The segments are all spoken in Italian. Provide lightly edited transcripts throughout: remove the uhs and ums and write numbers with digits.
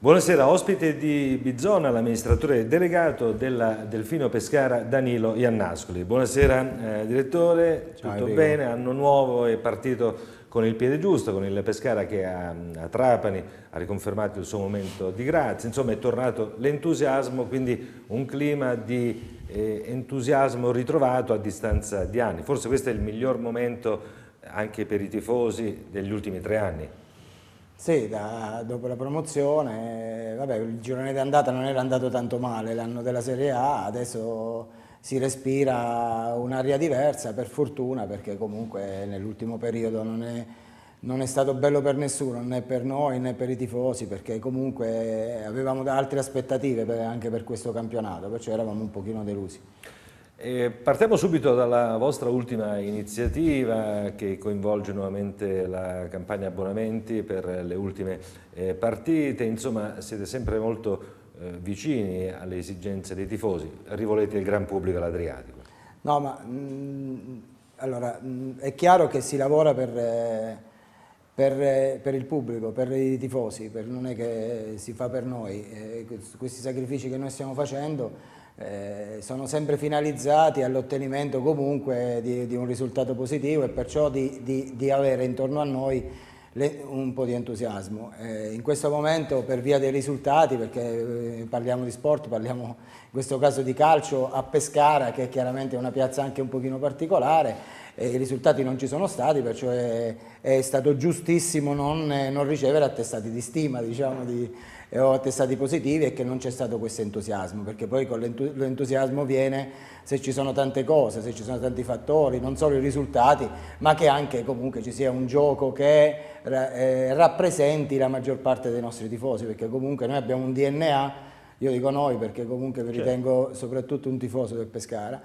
Buonasera, ospite di Bizona, l'amministratore delegato della Delfino Pescara Danilo Iannascoli. Buonasera direttore, tutto bene? Anno nuovo, è partito con il piede giusto, con il Pescara che a Trapani ha riconfermato il suo momento di grazia, insomma è tornato l'entusiasmo, quindi un clima di entusiasmo ritrovato a distanza di anni. Forse questo è il miglior momento anche per i tifosi degli ultimi 3 anni. Sì, dopo la promozione, vabbè, il girone d'andata non era andato tanto male, l'anno della Serie A, adesso si respira un'aria diversa, per fortuna, perché comunque nell'ultimo periodo non è stato bello per nessuno, né per noi né per i tifosi, perché comunque avevamo altre aspettative anche per questo campionato, perciò eravamo un pochino delusi. Partiamo subito dalla vostra ultima iniziativa che coinvolge nuovamente la campagna abbonamenti per le ultime partite, insomma siete sempre molto vicini alle esigenze dei tifosi, rivolete il gran pubblico all'Adriatico. No, ma allora è chiaro che si lavora per il pubblico, per i tifosi, non è che si fa per noi. Questi sacrifici che noi stiamo facendo sono sempre finalizzati all'ottenimento comunque di un risultato positivo e perciò di avere intorno a noi un po' di entusiasmo. In questo momento, per via dei risultati, perché parliamo di sport, parliamo in questo caso di calcio a Pescara, che chiaramente è una piazza anche un pochino particolare, i risultati non ci sono stati, perciò è stato giustissimo non ricevere attestati di stima, diciamo, o attestati positivi, e che non c'è stato questo entusiasmo, perché poi con l'entusiasmo viene se ci sono tante cose, se ci sono tanti fattori, non solo i risultati, ma che anche comunque ci sia un gioco che rappresenti la maggior parte dei nostri tifosi, perché comunque noi abbiamo un DNA, io dico noi perché comunque mi ritengo soprattutto un tifoso del Pescara,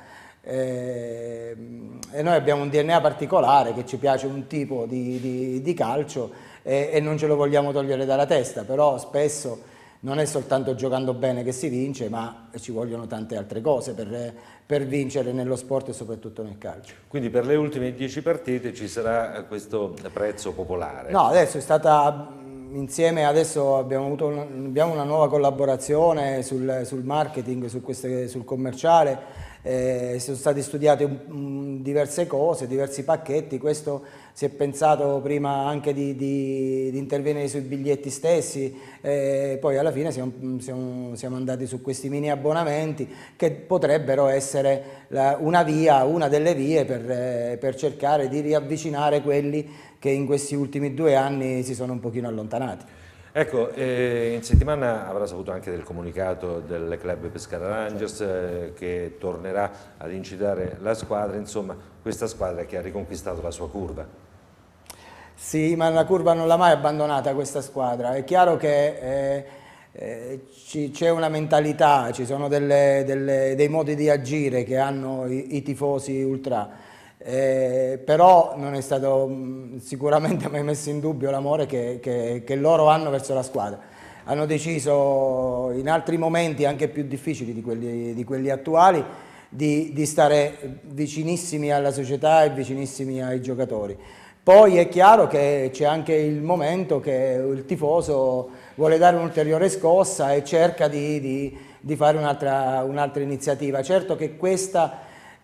e noi abbiamo un DNA particolare, che ci piace un tipo di calcio e non ce lo vogliamo togliere dalla testa, però spesso non è soltanto giocando bene che si vince, ma ci vogliono tante altre cose per vincere nello sport e soprattutto nel calcio. Quindi per le ultime 10 partite ci sarà questo prezzo popolare? No, adesso è stata insieme, adesso abbiamo una nuova collaborazione sul marketing, sul commerciale. Sono state studiate diverse cose, diversi pacchetti. Questo si è pensato prima anche di intervenire sui biglietti stessi, poi alla fine siamo andati su questi mini abbonamenti che potrebbero essere una delle vie per cercare di riavvicinare quelli che in questi ultimi 2 anni si sono un pochino allontanati. Ecco, in settimana avrà saputo anche del comunicato del club Pescara Rangers che tornerà ad incitare la squadra, insomma questa squadra che ha riconquistato la sua curva. Sì, ma la curva non l'ha mai abbandonata questa squadra, è chiaro che c'è una mentalità, ci sono dei modi di agire che hanno i tifosi ultra. Però non è stato sicuramente mai messo in dubbio l'amore che loro hanno verso la squadra. Hanno deciso in altri momenti anche più difficili di quelli attuali di stare vicinissimi alla società e vicinissimi ai giocatori. Poi è chiaro che c'è anche il momento che il tifoso vuole dare un'ulteriore scossa e cerca di fare un'altra iniziativa. Certo che questa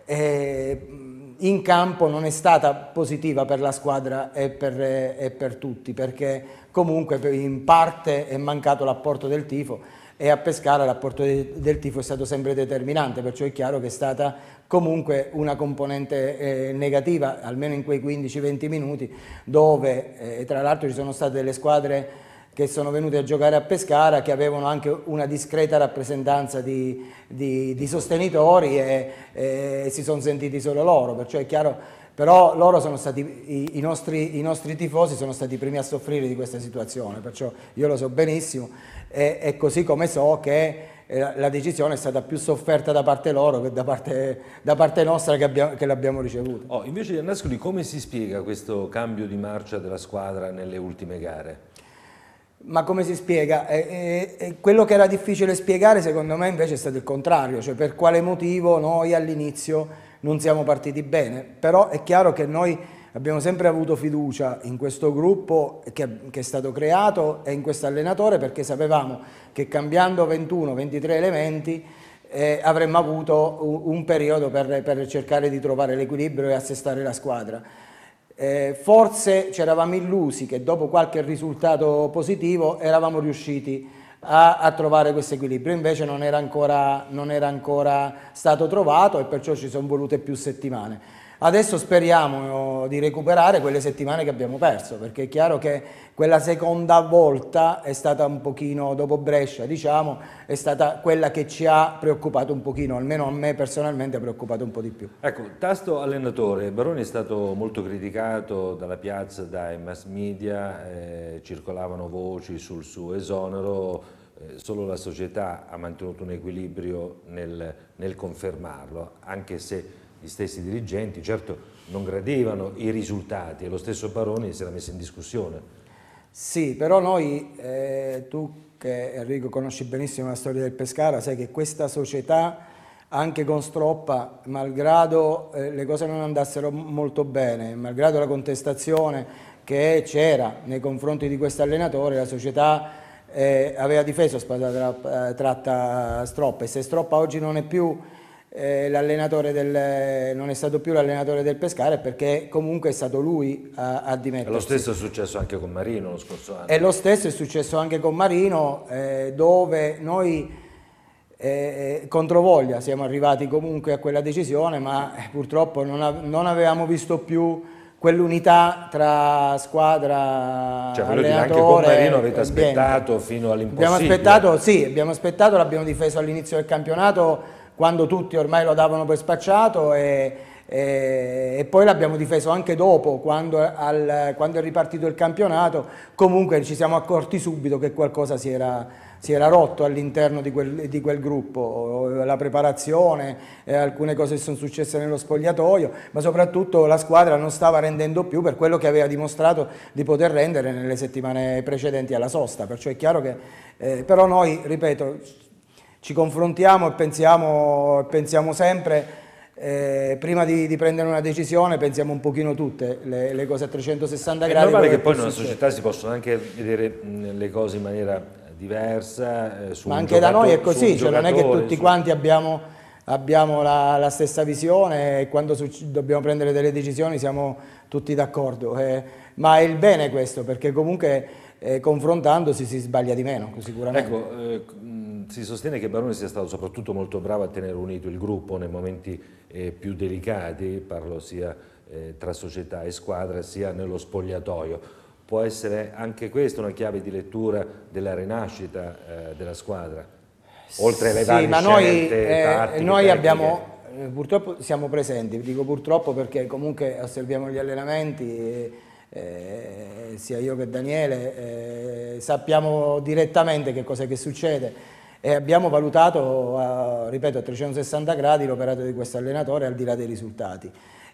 in campo non è stata positiva per la squadra e per tutti, perché comunque in parte è mancato l'apporto del tifo e a Pescara l'apporto del tifo è stato sempre determinante, perciò è chiaro che è stata comunque una componente negativa, almeno in quei 15-20 minuti, dove tra l'altro ci sono state delle squadre che sono venute a giocare a Pescara, che avevano anche una discreta rappresentanza di sostenitori e si sono sentiti solo loro, perciò è chiaro, però loro sono stati, i nostri tifosi sono stati i primi a soffrire di questa situazione, perciò io lo so benissimo e così come so che la decisione è stata più sofferta da parte loro che da parte nostra che l'abbiamo ricevuta. Invece di Iannascoli, come si spiega questo cambio di marcia della squadra nelle ultime gare? Ma come si spiega? Quello che era difficile spiegare secondo me invece è stato il contrario, cioè per quale motivo noi all'inizio non siamo partiti bene, però è chiaro che noi abbiamo sempre avuto fiducia in questo gruppo che è stato creato e in questo allenatore, perché sapevamo che cambiando 21-23 elementi avremmo avuto un periodo per cercare di trovare l'equilibrio e assestare la squadra. Forse ci eravamo illusi che dopo qualche risultato positivo eravamo riusciti a trovare questo equilibrio, invece non era ancora stato trovato e perciò ci sono volute più settimane. Adesso speriamo di recuperare quelle settimane che abbiamo perso, perché è chiaro che quella seconda volta è stata un pochino, dopo Brescia diciamo, è stata quella che ci ha preoccupato un pochino, almeno a me personalmente ha preoccupato un po' di più. Ecco, tasto allenatore, Baroni è stato molto criticato dalla piazza, dai mass media, circolavano voci sul suo esonero, solo la società ha mantenuto un equilibrio nel confermarlo, anche se gli stessi dirigenti certo non gradivano i risultati e lo stesso Baroni si era messo in discussione. Sì, però noi, tu che Enrico conosci benissimo la storia del Pescara, sai che questa società anche con Stroppa, malgrado le cose non andassero molto bene, malgrado la contestazione che c'era nei confronti di questo allenatore, la società aveva difeso spada tratta Stroppa, e se Stroppa oggi non è più non è stato più l'allenatore del Pescara, perché comunque è stato lui a dimettersi. E lo stesso è successo anche con Marino lo scorso anno. E lo stesso è successo anche con Marino, dove noi controvoglia siamo arrivati comunque a quella decisione, ma purtroppo non avevamo visto più quell'unità tra squadra, cioè, allenatore. Anche con Marino avete aspettato fino all'impossibile. Abbiamo aspettato, l'abbiamo difeso all'inizio del campionato, quando tutti ormai lo davano per spacciato, e poi l'abbiamo difeso anche dopo, quando è ripartito il campionato. Comunque ci siamo accorti subito che qualcosa si era rotto all'interno di quel gruppo, la preparazione, alcune cose sono successe nello spogliatoio, ma soprattutto la squadra non stava rendendo più per quello che aveva dimostrato di poter rendere nelle settimane precedenti alla sosta. Perciò è chiaro che, però noi, ripeto, ci confrontiamo e pensiamo sempre, prima di prendere una decisione pensiamo un pochino tutte le cose a 360 gradi. È normale che poi in una società si possono anche vedere le cose in maniera diversa, ma anche da noi è così, cioè non è che tutti quanti abbiamo la stessa visione e quando dobbiamo prendere delle decisioni siamo tutti d'accordo, ma è il bene questo, perché comunque confrontandosi si sbaglia di meno, sicuramente. Ecco, si sostiene che Baroni sia stato soprattutto molto bravo a tenere unito il gruppo nei momenti più delicati, parlo sia tra società e squadra, sia nello spogliatoio. Può essere anche questa una chiave di lettura della rinascita della squadra? Oltre alle varie scelte tattiche, noi abbiamo, purtroppo siamo presenti, dico purtroppo perché comunque osserviamo gli allenamenti, sia io che Daniele, sappiamo direttamente che cosa che succede. E abbiamo valutato, ripeto, a 360 gradi l'operato di questo allenatore al di là dei risultati.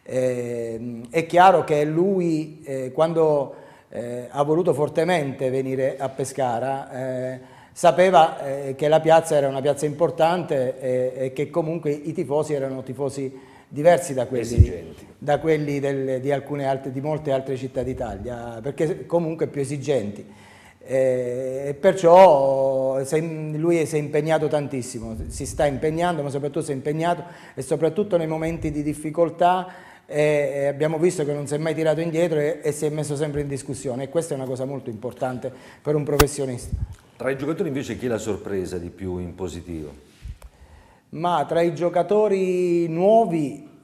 È chiaro che lui, quando ha voluto fortemente venire a Pescara, sapeva che la piazza era una piazza importante e che comunque i tifosi erano tifosi diversi da quelli di molte altre città d'Italia, perché comunque più esigenti. E perciò lui si è impegnato tantissimo, si sta impegnando, ma soprattutto si è impegnato, e soprattutto nei momenti di difficoltà abbiamo visto che non si è mai tirato indietro e si è messo sempre in discussione, e questa è una cosa molto importante per un professionista. Tra i giocatori invece chi l'ha sorpresa di più in positivo? Ma tra i giocatori nuovi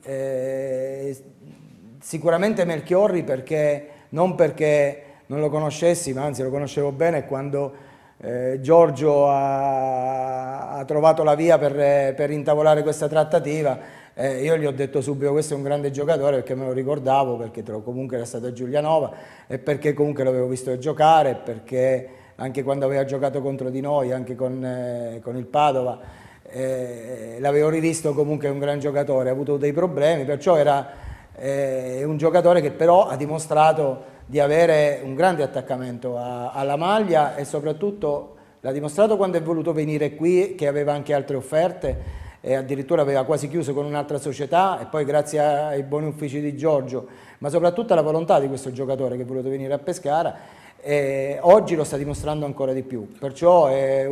sicuramente Melchiorri, non perché non lo conoscessi, ma anzi lo conoscevo bene, quando Giorgio ha trovato la via per intavolare questa trattativa, io gli ho detto subito: questo è un grande giocatore, perché me lo ricordavo, perché comunque era stato a Giulianova e perché comunque l'avevo visto giocare, perché anche quando aveva giocato contro di noi, anche con il Padova, l'avevo rivisto comunque un gran giocatore, ha avuto dei problemi, perciò era un giocatore che però ha dimostrato di avere un grande attaccamento alla maglia, e soprattutto l'ha dimostrato quando è voluto venire qui, che aveva anche altre offerte, e addirittura aveva quasi chiuso con un'altra società, e poi grazie ai buoni uffici di Giorgio, ma soprattutto alla volontà di questo giocatore che è voluto venire a Pescara, oggi lo sta dimostrando ancora di più. Perciò è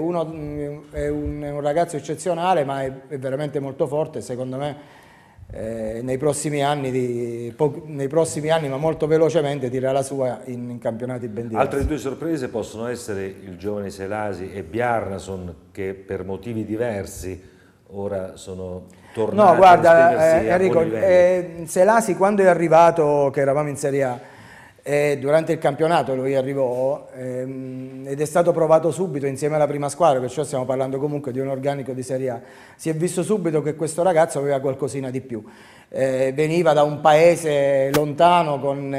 un ragazzo eccezionale, ma è veramente molto forte, secondo me. Nei prossimi anni, ma molto velocemente, dirà la sua in campionati ben diversi. Altre due sorprese possono essere il giovane Selasi e Bjarnason, che per motivi diversi ora sono tornati. No, guarda, a Enrico, Selasi quando è arrivato, che eravamo in Serie A, durante il campionato lui arrivò ed è stato provato subito insieme alla prima squadra, perciò stiamo parlando comunque di un organico di Serie A. Si è visto subito che questo ragazzo aveva qualcosina di più, veniva da un paese lontano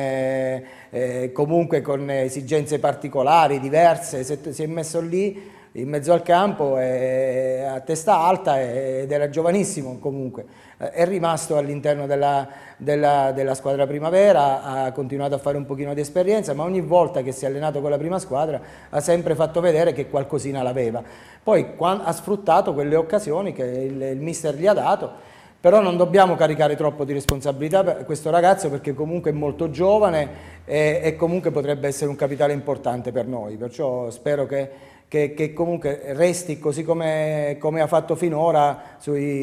comunque con esigenze particolari, diverse, si è messo lì in mezzo al campo a testa alta ed era giovanissimo comunque. È rimasto all'interno della squadra primavera, ha continuato a fare un pochino di esperienza, ma ogni volta che si è allenato con la prima squadra ha sempre fatto vedere che qualcosina l'aveva. Poi ha sfruttato quelle occasioni che il mister gli ha dato, però non dobbiamo caricare troppo di responsabilità per questo ragazzo, perché comunque è molto giovane e comunque potrebbe essere un capitale importante per noi, perciò spero che comunque resti così come ha fatto finora,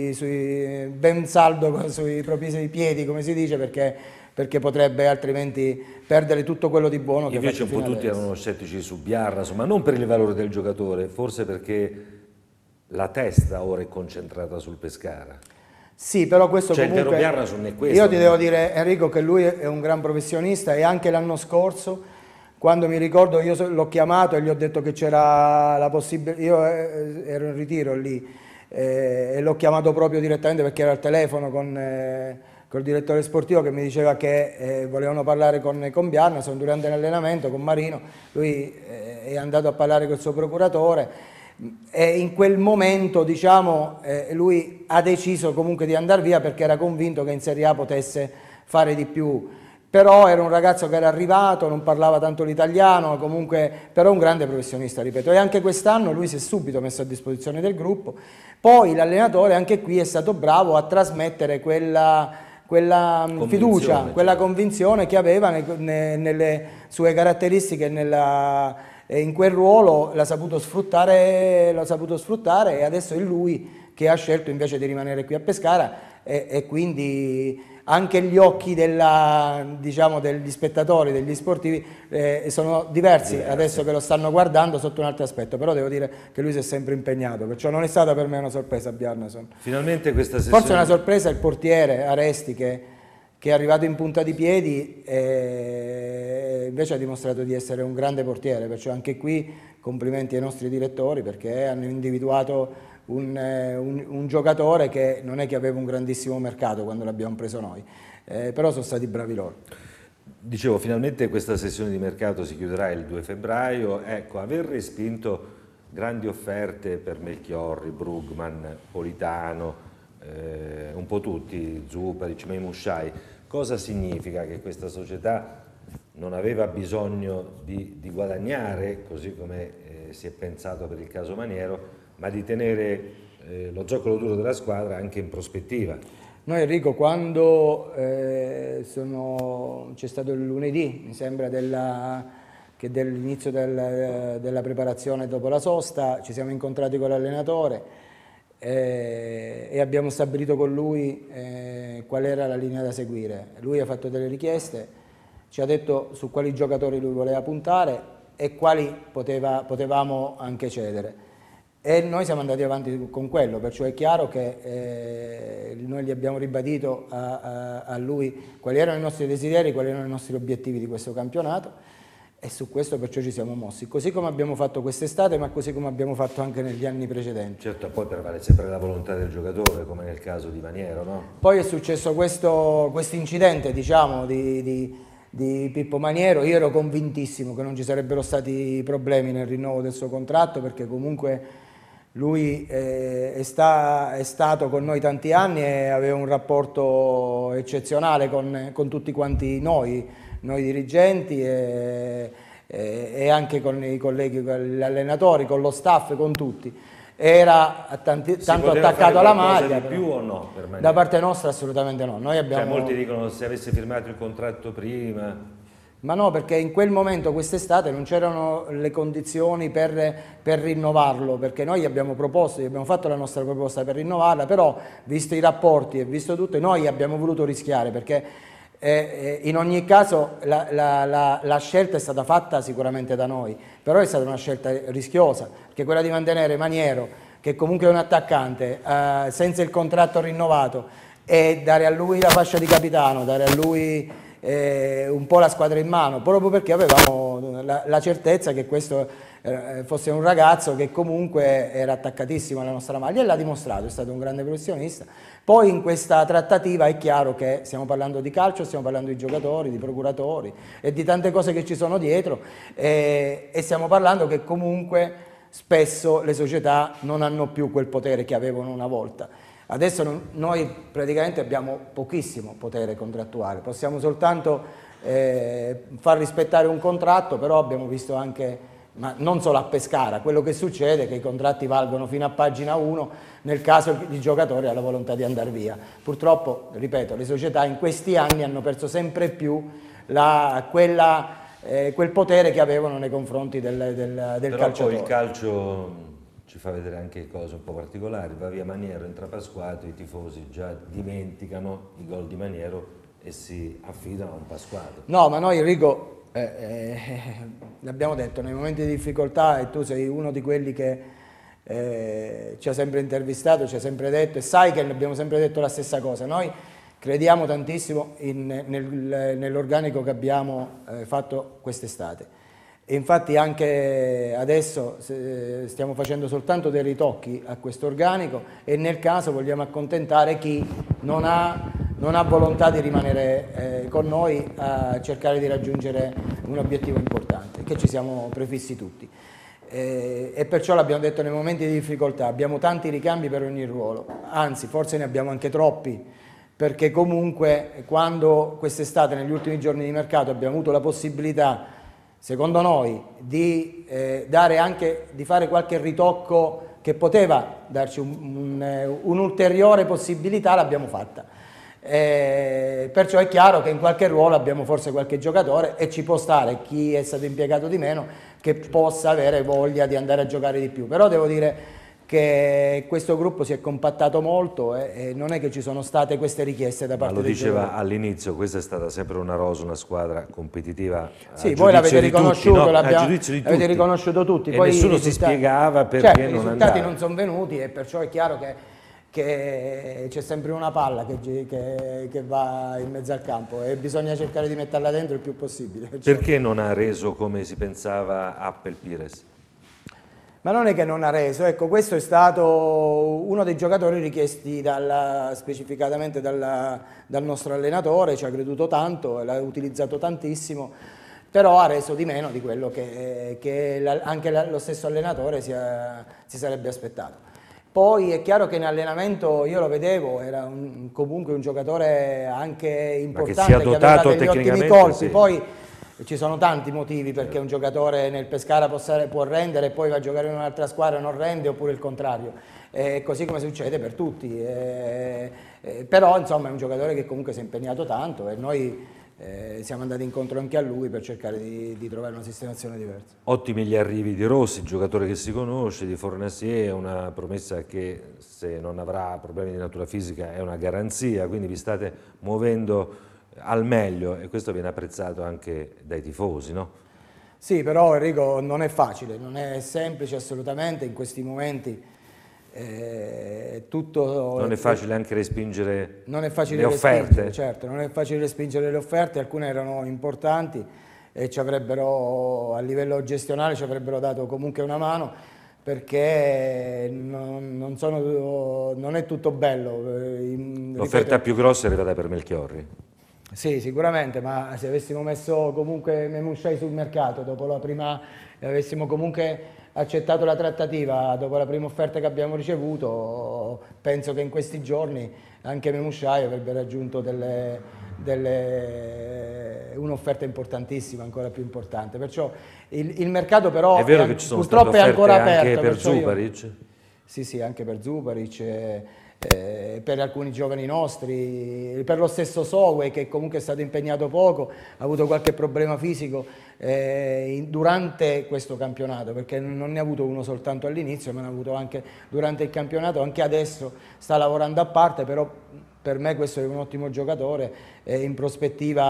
ben saldo sui propri piedi, come si dice, perché potrebbe altrimenti perdere tutto quello di buono che ha fatto fino adesso. Invece un po' tutti erano scettici su Bjarnason, ma non per il valore del giocatore, forse perché la testa ora è concentrata sul Pescara. Sì, però questo comunque... il vero Bjarnason è questo. Io ti devo dire, Enrico, che lui è un gran professionista, e anche l'anno scorso, quando mi ricordo, io l'ho chiamato e gli ho detto che c'era la possibilità, io ero in ritiro lì, e l'ho chiamato proprio direttamente perché ero al telefono col direttore sportivo che mi diceva che volevano parlare con Bjarnason durante l'allenamento, con Marino. Lui è andato a parlare col suo procuratore e in quel momento, diciamo, lui ha deciso comunque di andare via perché era convinto che in Serie A potesse fare di più. Però era un ragazzo che era arrivato, non parlava tanto l'italiano, comunque, però un grande professionista, ripeto, e anche quest'anno lui si è subito messo a disposizione del gruppo. Poi l'allenatore anche qui è stato bravo a trasmettere quella fiducia, quella convinzione che aveva nelle sue caratteristiche, in quel ruolo l'ha saputo sfruttare, e adesso è lui che ha scelto invece di rimanere qui a Pescara, e quindi anche gli occhi diciamo, degli spettatori, degli sportivi sono diversi adesso che lo stanno guardando sotto un altro aspetto, però devo dire che lui si è sempre impegnato, perciò non è stata per me una sorpresa Bjarnason. Finalmente questa sessione... Forse una sorpresa il portiere Aresti che è arrivato in punta di piedi e invece ha dimostrato di essere un grande portiere, perciò anche qui complimenti ai nostri direttori perché hanno individuato un giocatore che non è che aveva un grandissimo mercato quando l'abbiamo preso noi, però sono stati bravi loro. Dicevo, finalmente questa sessione di mercato si chiuderà il 2 febbraio, ecco, aver respinto grandi offerte per Melchiorri, Brugman, Politano, un po' tutti, Zuparic, Meimushai, cosa significa? Che questa società non aveva bisogno di guadagnare, così come si è pensato per il caso Maniero, ma di tenere lo zoccolo duro della squadra anche in prospettiva. Noi Enrico, quando c'è stato il lunedì, mi sembra, che dell'inizio della preparazione dopo la sosta, ci siamo incontrati con l'allenatore e abbiamo stabilito con lui qual era la linea da seguire. Lui ha fatto delle richieste, ci ha detto su quali giocatori lui voleva puntare e quali potevamo anche cedere. E noi siamo andati avanti con quello, perciò è chiaro che noi gli abbiamo ribadito a lui quali erano i nostri desideri, quali erano i nostri obiettivi di questo campionato, e su questo perciò ci siamo mossi, così come abbiamo fatto quest'estate, ma così come abbiamo fatto anche negli anni precedenti. Certo, poi prevale sempre la volontà del giocatore, come nel caso di Maniero, no? Poi è successo questo incidente, diciamo, di Pippo Maniero. Io ero convintissimo che non ci sarebbero stati problemi nel rinnovo del suo contratto, perché comunque lui è stato con noi tanti anni e aveva un rapporto eccezionale con tutti quanti noi dirigenti e anche con i colleghi, con gli allenatori, con lo staff, con tutti. era tanto attaccato alla maglia. Di più o no? Da parte nostra assolutamente no. Noi abbiamo... Cioè, molti dicono se avesse firmato il contratto prima... Ma no, perché in quel momento, quest'estate, non c'erano le condizioni per rinnovarlo, perché noi gli abbiamo proposto, gli abbiamo fatto la nostra proposta per rinnovarla, però visto i rapporti e visto tutto, noi abbiamo voluto rischiare, perché in ogni caso la scelta è stata fatta sicuramente da noi, però è stata una scelta rischiosa, perché quella di mantenere Maniero, che comunque è un attaccante, senza il contratto rinnovato, e dare a lui la fascia di capitano, dare a lui un po' la squadra in mano, proprio perché avevamo la certezza che questo fosse un ragazzo che comunque era attaccatissimo alla nostra maglia, e l'ha dimostrato, è stato un grande professionista. Poi in questa trattativa è chiaro che stiamo parlando di calcio, stiamo parlando di giocatori, di procuratori e di tante cose che ci sono dietro, e stiamo parlando che comunque spesso le società non hanno più quel potere che avevano una volta. Adesso noi praticamente abbiamo pochissimo potere contrattuale, possiamo soltanto far rispettare un contratto, però abbiamo visto anche, ma non solo a Pescara, quello che succede è che i contratti valgono fino a pagina 1 nel caso il giocatore ha la volontà di andare via. Purtroppo, ripeto, le società in questi anni hanno perso sempre più quel potere che avevano nei confronti del calciatore. Poi il calcio ci fa vedere anche cose un po' particolari, va via Maniero, entra Pasquato, i tifosi già dimenticano i gol di Maniero e si affidano a un Pasquato. No, ma noi Enrico, l'abbiamo detto, nei momenti di difficoltà, e tu sei uno di quelli che ci ha sempre intervistato, ci ha sempre detto, e sai che abbiamo sempre detto la stessa cosa, noi crediamo tantissimo nell'organico che abbiamo fatto quest'estate. E infatti anche adesso stiamo facendo soltanto dei ritocchi a questo organico, e nel caso vogliamo accontentare chi non ha volontà di rimanere con noi a cercare di raggiungere un obiettivo importante, che ci siamo prefissi tutti. E perciò l'abbiamo detto, nei momenti di difficoltà abbiamo tanti ricambi per ogni ruolo, anzi forse ne abbiamo anche troppi, perché comunque quando quest'estate, negli ultimi giorni di mercato, abbiamo avuto la possibilità, secondo noi, di fare qualche ritocco che poteva darci un'ulteriore possibilità, l'abbiamo fatta. Perciò è chiaro che in qualche ruolo abbiamo forse qualche giocatore, e ci può stare chi è stato impiegato di meno che possa avere voglia di andare a giocare di più, però devo dire che questo gruppo si è compattato molto, e non è che ci sono state queste richieste da parte dei giocatori. Ma lo diceva all'inizio, questa è stata sempre una rosa, una squadra competitiva. Sì, voi l'avete riconosciuto, tutti, no? l'avete riconosciuto tutti. E poi nessuno si spiegava perché non andava. I risultati non sono venuti, e perciò è chiaro che c'è sempre una palla che va in mezzo al campo, e bisogna cercare di metterla dentro il più possibile. Perché non ha reso come si pensava Appel Pires? Ma non è che non ha reso, ecco, questo è stato uno dei giocatori richiesti specificatamente dal nostro allenatore, ci ha creduto tanto, l'ha utilizzato tantissimo, però ha reso di meno di quello che anche lo stesso allenatore si sarebbe aspettato. Poi è chiaro che in allenamento io lo vedevo, era comunque un giocatore anche importante, che aveva degli ottimi colpi, sì. Poi ci sono tanti motivi perché un giocatore nel Pescara può rendere e poi va a giocare in un'altra squadra e non rende, oppure il contrario, così come succede per tutti, però insomma è un giocatore che comunque si è impegnato tanto, e noi siamo andati incontro anche a lui per cercare di trovare una sistemazione diversa. Ottimi gli arrivi di Rossi, giocatore che si conosce, di Fornacier, una promessa che se non avrà problemi di natura fisica è una garanzia, quindi vi state muovendo al meglio, e questo viene apprezzato anche dai tifosi, no? Sì, però Enrico non è facile, non è semplice assolutamente in questi momenti. Non è facile anche respingere le offerte? Certo, non è facile respingere le offerte, alcune erano importanti e ci avrebbero, a livello gestionale, ci avrebbero dato comunque una mano, perché non è tutto bello. L'offerta più grossa è arrivata per Melchiorri? Sì, sicuramente, ma se avessimo messo comunque Memushai sul mercato dopo la prima, avessimo comunque accettato la trattativa dopo la prima offerta che abbiamo ricevuto, penso che in questi giorni anche Memushai avrebbe raggiunto un'offerta importantissima, ancora più importante. Perciò il mercato però è vero che ci sono purtroppo state è ancora offerte aperto. Anche per Zuparic? Sì, sì, anche per Zuparic, per alcuni giovani nostri, per lo stesso Sowe che comunque è stato impegnato poco, ha avuto qualche problema fisico durante questo campionato, perché non ne ha avuto uno soltanto all'inizio, ma ne ha avuto anche durante il campionato, anche adesso sta lavorando a parte, però per me questo è un ottimo giocatore, in prospettiva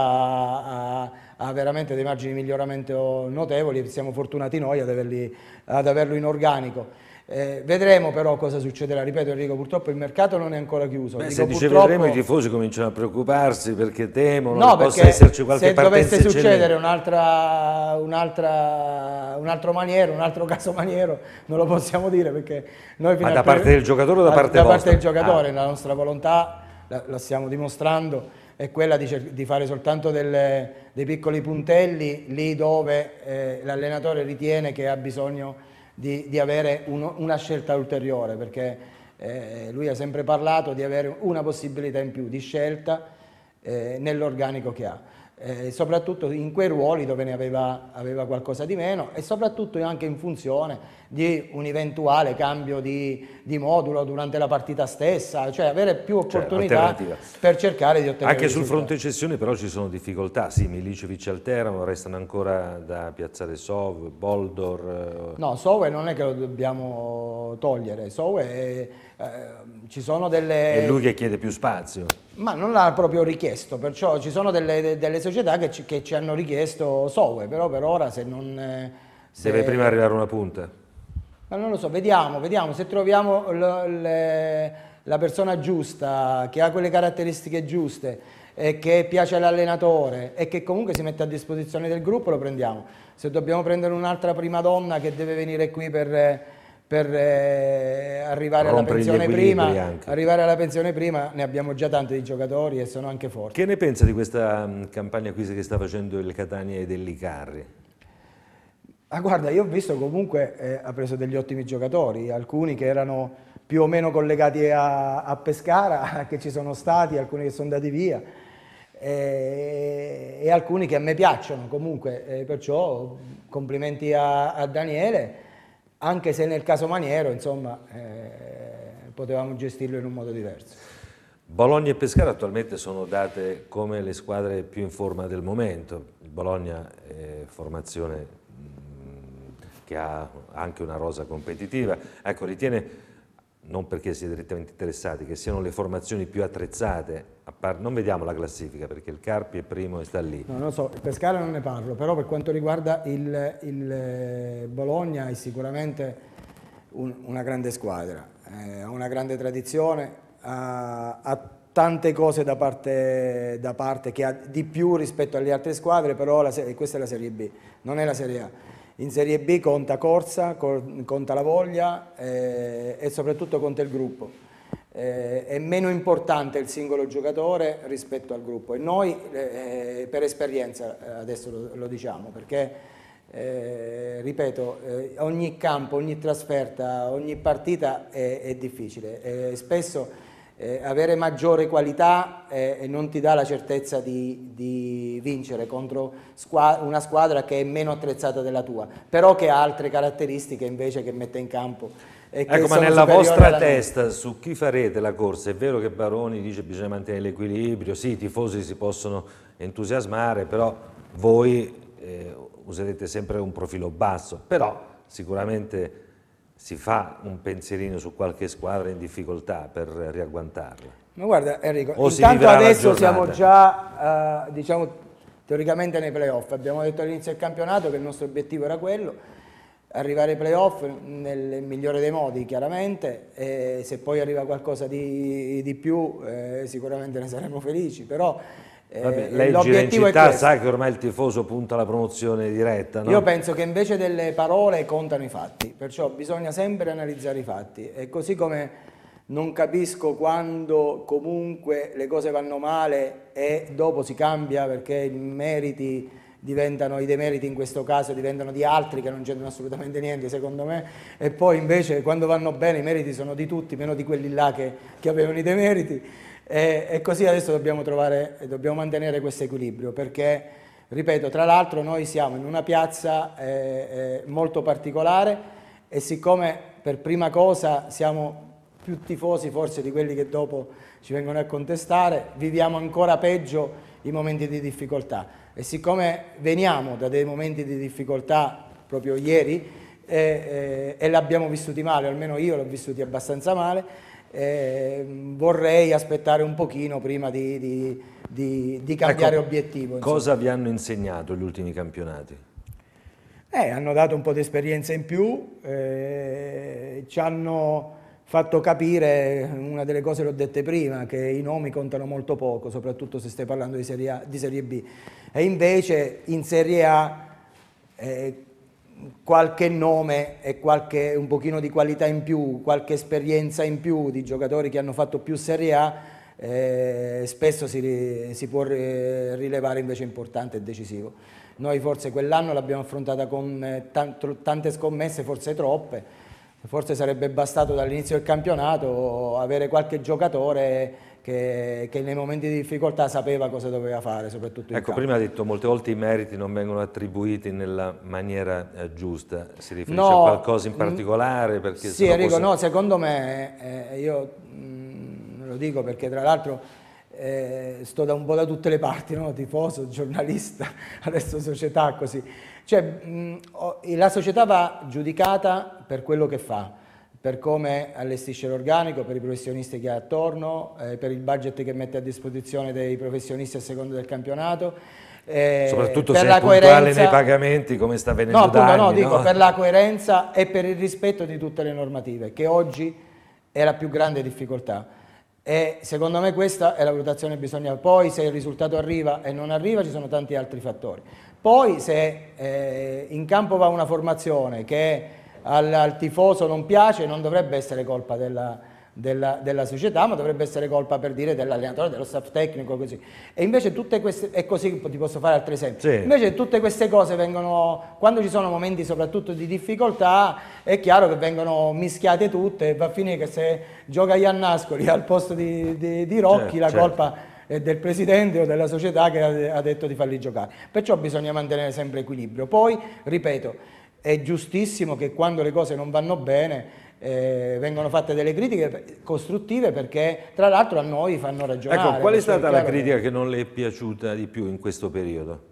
ha veramente dei margini di miglioramento notevoli e siamo fortunati noi ad averlo in organico. Vedremo però cosa succederà, ripeto Enrico, purtroppo il mercato non è ancora chiuso. Beh, Dico, se dice purtroppo, vedremo, i tifosi cominciano a preoccuparsi perché temono no, che possa perché esserci qualche se partenza dovesse succedere eccellente. un altro maniero, un altro caso maniero, non lo possiamo dire perché noi Ma da parte del giocatore o da parte vostra? Da parte del giocatore, la nostra volontà, la stiamo dimostrando, è quella di fare soltanto dei piccoli puntelli lì dove l'allenatore ritiene che ha bisogno di avere una scelta ulteriore, perché lui ha sempre parlato di avere una possibilità in più di scelta nell'organico che ha. Soprattutto in quei ruoli dove ne aveva qualcosa di meno e soprattutto anche in funzione di un eventuale cambio di modulo durante la partita stessa, cioè avere più opportunità per cercare di ottenere anche sul fronte cessioni però ci sono difficoltà, sì, Milicevic al Teramo, restano ancora da piazzare Sov, Boldor. No, Sowe non è che lo dobbiamo togliere, Sowe ci sono delle... È lui che chiede più spazio. Ma non l'ha proprio richiesto, perciò ci sono delle società che ci hanno richiesto Sowe, però per ora se non... Deve prima arrivare una punta. Ma non lo so, vediamo se troviamo la persona giusta, che ha quelle caratteristiche giuste e che piace all'allenatore e che comunque si mette a disposizione del gruppo, lo prendiamo. Se dobbiamo prendere un'altra prima donna che deve venire qui per arrivare alla pensione prima, ne abbiamo già tanti di giocatori e sono anche forti. Che ne pensa di questa campagna acquisti che sta facendo il Catania e dell'Icarri? Ah, guarda, io ho visto comunque ha preso degli ottimi giocatori, alcuni che erano più o meno collegati a Pescara, che ci sono stati, alcuni che sono andati via e alcuni che a me piacciono comunque, perciò complimenti a Daniele. Anche se nel caso Maniero, insomma, potevamo gestirlo in un modo diverso. Bologna e Pescara attualmente sono date come le squadre più in forma del momento. Il Bologna è formazione che ha anche una rosa competitiva. Ecco, ritiene, non perché sia direttamente interessati, che siano le formazioni più attrezzate, non vediamo la classifica perché il Carpi è primo e sta lì. No, non lo so, il Pescara non ne parlo, però per quanto riguarda il Bologna è sicuramente una grande squadra, ha una grande tradizione, ha tante cose da parte che ha di più rispetto alle altre squadre, però questa è la Serie B, non è la Serie A. In Serie B conta corsa, conta la voglia e soprattutto conta il gruppo. È meno importante il singolo giocatore rispetto al gruppo e noi per esperienza adesso lo diciamo perché ripeto ogni campo, ogni trasferta, ogni partita è difficile spesso avere maggiore qualità non ti dà la certezza di vincere contro una squadra che è meno attrezzata della tua, però che ha altre caratteristiche invece che mette in campo. Ecco, ma nella vostra testa su chi farete la corsa? È vero che Baroni dice che bisogna mantenere l'equilibrio, sì, i tifosi si possono entusiasmare, però voi userete sempre un profilo basso, però sicuramente si fa un pensierino su qualche squadra in difficoltà per riagguantarla. Ma guarda Enrico, intanto adesso siamo già diciamo teoricamente nei playoff, abbiamo detto all'inizio del campionato che il nostro obiettivo era quello, arrivare ai playoff nel migliore dei modi chiaramente e se poi arriva qualcosa di più sicuramente ne saremo felici, però lei gira in città, sa che ormai il tifoso punta alla promozione diretta, no? Io penso che invece delle parole contano i fatti, perciò bisogna sempre analizzare i fatti e così come non capisco quando comunque le cose vanno male e dopo si cambia perché i demeriti in questo caso diventano di altri che non c'entrano assolutamente niente secondo me e poi invece quando vanno bene i meriti sono di tutti meno di quelli là che avevano i demeriti e così adesso dobbiamo mantenere questo equilibrio perché ripeto tra l'altro noi siamo in una piazza molto particolare e siccome per prima cosa siamo più tifosi forse di quelli che dopo ci vengono a contestare, viviamo ancora peggio i momenti di difficoltà e siccome veniamo da dei momenti di difficoltà proprio ieri e l'abbiamo vissuti male, almeno io l'ho vissuti abbastanza male, vorrei aspettare un pochino prima di cambiare obiettivo. Insomma. Cosa vi hanno insegnato gli ultimi campionati? Hanno dato un po' di esperienza in più, ci hanno fatto capire, una delle cose l'ho dette prima, che i nomi contano molto poco, soprattutto se stai parlando di Serie A, di Serie B. E invece in Serie A qualche nome e un pochino di qualità in più, qualche esperienza in più di giocatori che hanno fatto più Serie A, spesso si può rilevare invece importante e decisivo. Noi forse quell'anno l'abbiamo affrontata con tante scommesse, forse troppe. Forse sarebbe bastato dall'inizio del campionato avere qualche giocatore che nei momenti di difficoltà sapeva cosa doveva fare, soprattutto in campo. Prima ha detto molte volte i meriti non vengono attribuiti nella maniera giusta. Si riferisce a qualcosa in particolare? Perché sì, Enrico, no, secondo me, io lo dico perché tra l'altro sto da un po' da tutte le parti, no? Tifoso, giornalista, adesso società, così. Cioè, la società va giudicata per quello che fa, per come allestisce l'organico, per i professionisti che ha attorno, per il budget che mette a disposizione dei professionisti a seconda del campionato. Soprattutto se è puntuale nei pagamenti, come sta avvenendo da anni. No, dico per la coerenza e per il rispetto di tutte le normative, che oggi è la più grande difficoltà. E secondo me questa è la valutazione che bisogna. Poi se il risultato arriva e non arriva ci sono tanti altri fattori. Poi se in campo va una formazione che al tifoso non piace, non dovrebbe essere colpa della società, ma dovrebbe essere colpa, per dire, dell'allenatore, dello staff tecnico, così. E invece tutte queste, e così ti posso fare altri esempi, sì. Invece tutte queste cose vengono, quando ci sono momenti soprattutto di difficoltà, è chiaro che vengono mischiate tutte e va a finire che se gioca Iannascoli al posto di Rocchi, la colpa è del presidente o della società che ha detto di farli giocare. Perciò bisogna mantenere sempre equilibrio. Poi, ripeto, è giustissimo che quando le cose non vanno bene vengono fatte delle critiche costruttive, perché tra l'altro a noi fanno ragionare. Ecco, qual è stata la critica che non le è piaciuta di più in questo periodo?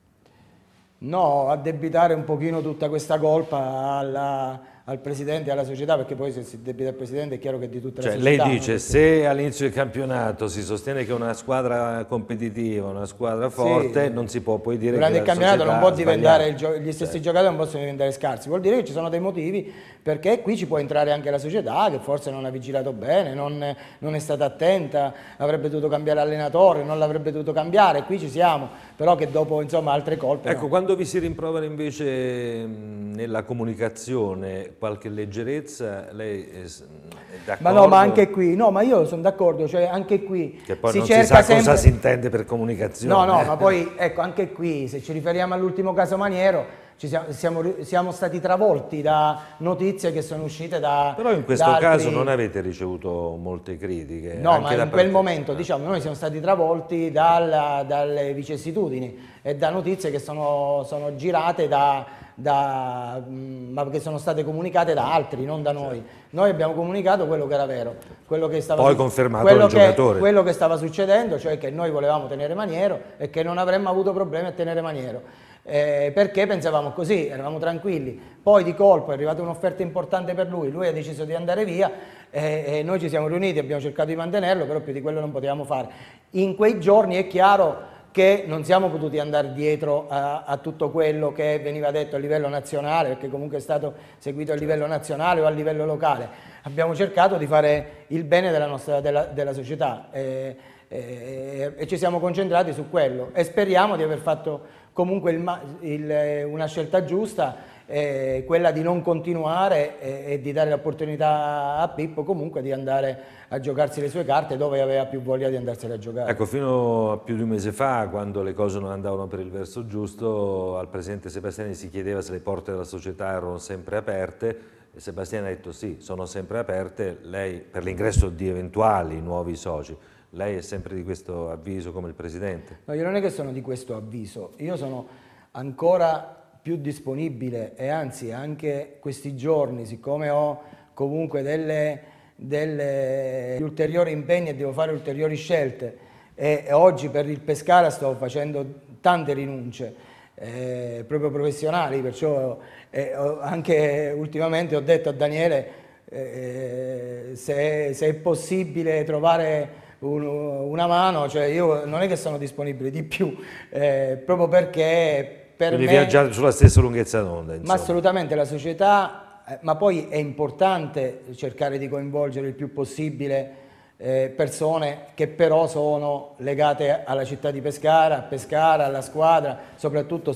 No, addebitare un pochino tutta questa colpa al presidente e alla società, perché poi se si addebita al presidente è chiaro che è di tutta la società. Lei dice, se all'inizio del campionato si sostiene che una squadra competitiva, una squadra forte, non si può poi dire durante che la il campionato non può diventare gli stessi giocatori non possono diventare scarsi, vuol dire che ci sono dei motivi, perché qui ci può entrare anche la società che forse non ha vigilato bene, non è stata attenta, avrebbe dovuto cambiare allenatore, non l'avrebbe dovuto cambiare, qui ci siamo, però che dopo insomma altre colpe. Ecco, quando vi si rimprovera invece nella comunicazione qualche leggerezza, lei è d'accordo? Ma no, ma anche qui, no, ma io sono d'accordo, cioè anche qui che poi non si sa cosa si intende per comunicazione. No, no, ma poi ecco, anche qui, se ci riferiamo all'ultimo caso Maniero, siamo stati travolti da notizie che sono uscite da... Però in questo caso non avete ricevuto molte critiche. No, ma in quel momento, diciamo, noi siamo stati travolti dalle vicissitudini e da notizie che sono girate ma che sono state comunicate da altri, non da noi. Noi abbiamo comunicato quello che era vero, quello che stava poi confermato dal giocatore. Quello che stava succedendo, cioè che noi volevamo tenere Maniero e che non avremmo avuto problemi a tenere Maniero. Perché pensavamo così, eravamo tranquilli. Poi di colpo è arrivata un'offerta importante per lui ha deciso di andare via e noi ci siamo riuniti, abbiamo cercato di mantenerlo, però più di quello non potevamo fare. In quei giorni è chiaro che non siamo potuti andare dietro a tutto quello che veniva detto a livello nazionale, perché comunque è stato seguito a livello nazionale o a livello locale. Abbiamo cercato di fare il bene della società e ci siamo concentrati su quello e speriamo di aver fatto comunque una scelta giusta, quella di non continuare e di dare l'opportunità a Pippo comunque di andare a giocarsi le sue carte dove aveva più voglia di andarsene a giocare. Ecco, fino a più di un mese fa, quando le cose non andavano per il verso giusto, al presidente Sebastiani si chiedeva se le porte della società erano sempre aperte e Sebastiani ha detto sì, sono sempre aperte, lei per l'ingresso di eventuali nuovi soci. Lei è sempre di questo avviso come il presidente? No, io non è che sono di questo avviso, io sono ancora più disponibile e anzi anche questi giorni, siccome ho comunque degli ulteriori impegni e devo fare ulteriori scelte e oggi per il Pescara sto facendo tante rinunce proprio professionali, perciò anche ultimamente ho detto a Daniele se è possibile trovare una mano, cioè io non è che sono disponibile di più, proprio perché per Quindi me... viaggiare sulla stessa lunghezza d'onda, Ma assolutamente la società, ma poi è importante cercare di coinvolgere il più possibile persone che però sono legate alla città di Pescara, a Pescara, alla squadra, soprattutto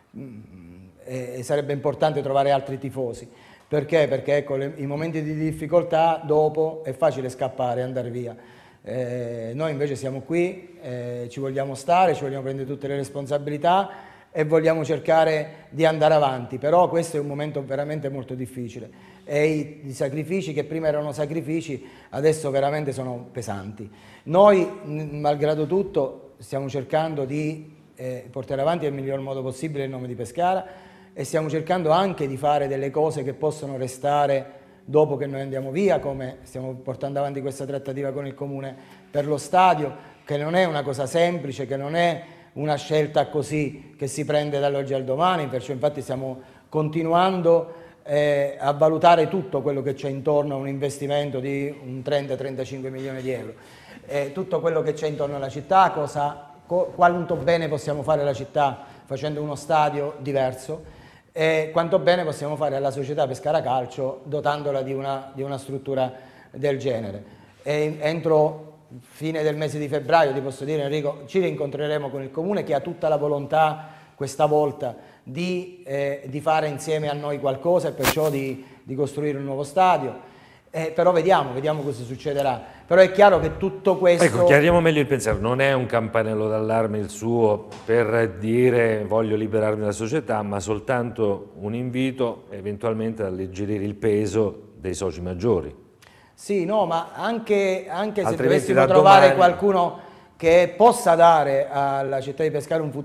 sarebbe importante trovare altri tifosi. Perché? Perché ecco, i momenti di difficoltà dopo è facile scappare e andare via. Noi invece siamo qui, ci vogliamo stare, ci vogliamo prendere tutte le responsabilità e vogliamo cercare di andare avanti, però questo è un momento veramente molto difficile e i sacrifici che prima erano sacrifici adesso veramente sono pesanti. Noi, malgrado tutto, stiamo cercando di portare avanti nel miglior modo possibile il nome di Pescara e stiamo cercando anche di fare delle cose che possono restare dopo che noi andiamo via, come stiamo portando avanti questa trattativa con il Comune per lo stadio, che non è una cosa semplice, che non è una scelta così che si prende dall'oggi al domani, perciò infatti stiamo continuando a valutare tutto quello che c'è intorno a un investimento di un 30-35 milioni di euro. Tutto quello che c'è intorno alla città, quanto bene possiamo fare alla città facendo uno stadio diverso e quanto bene possiamo fare alla società Pescara Calcio dotandola di una struttura del genere. Entro fine del mese di febbraio, ti posso dire Enrico, ci rincontreremo con il Comune che ha tutta la volontà questa volta di fare insieme a noi qualcosa e perciò di costruire un nuovo stadio. Però vediamo cosa succederà. Però è chiaro che tutto questo... Ecco, chiariamo meglio il pensiero, non è un campanello d'allarme il suo per dire voglio liberarmi dalla società, ma soltanto un invito eventualmente ad alleggerire il peso dei soci maggiori. Sì, no, ma anche se Altrimenti dovessimo trovare qualcuno che possa dare alla città di Pescara un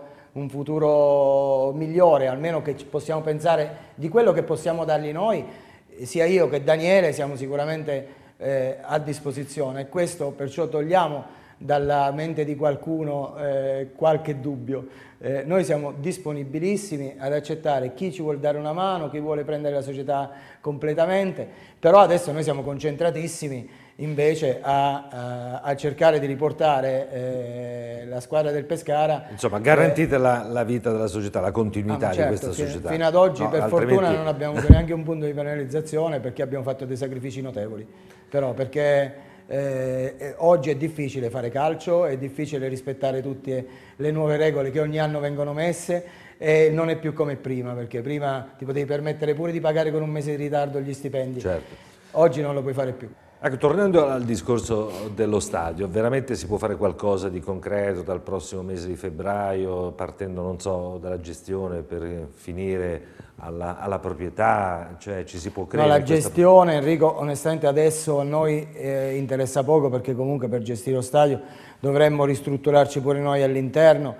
futuro migliore, almeno che possiamo pensare di quello che possiamo dargli noi, sia io che Daniele siamo sicuramente a disposizione e questo perciò togliamo dalla mente di qualcuno qualche dubbio. Noi siamo disponibilissimi ad accettare chi ci vuole dare una mano, chi vuole prendere la società completamente, però adesso noi siamo concentratissimi invece a cercare di riportare la squadra del Pescara. Insomma, garantite la vita della società, la continuità di questa società. Fino ad oggi per fortuna non abbiamo avuto neanche un punto di penalizzazione perché abbiamo fatto dei sacrifici notevoli, però perché oggi è difficile fare calcio, è difficile rispettare tutte le nuove regole che ogni anno vengono messe e non è più come prima, perché prima ti potevi permettere pure di pagare con un mese di ritardo gli stipendi, certo. Oggi non lo puoi fare più. Ecco, tornando al discorso dello stadio, veramente si può fare qualcosa di concreto dal prossimo mese di febbraio, partendo, non so, dalla gestione per finire alla proprietà, cioè ci si può credere? No, la gestione, Enrico, onestamente adesso a noi interessa poco perché comunque per gestire lo stadio dovremmo ristrutturarci pure noi all'interno,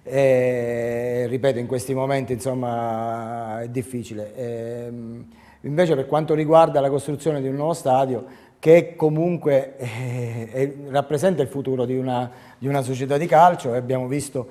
ripeto, in questi momenti insomma è difficile. Invece per quanto riguarda la costruzione di un nuovo stadio, che comunque rappresenta il futuro di una società di calcio, e abbiamo visto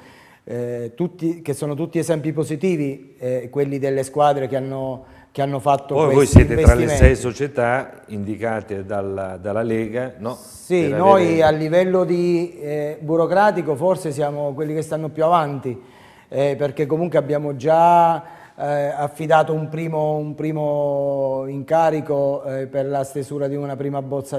che sono tutti esempi positivi, quelli delle squadre che hanno fatto questi voi siete investimenti. tra le 6 società indicate dalla Lega, no? Sì, noi a livello burocratico forse siamo quelli che stanno più avanti, perché comunque abbiamo già affidato un primo incarico per la stesura di una prima bozza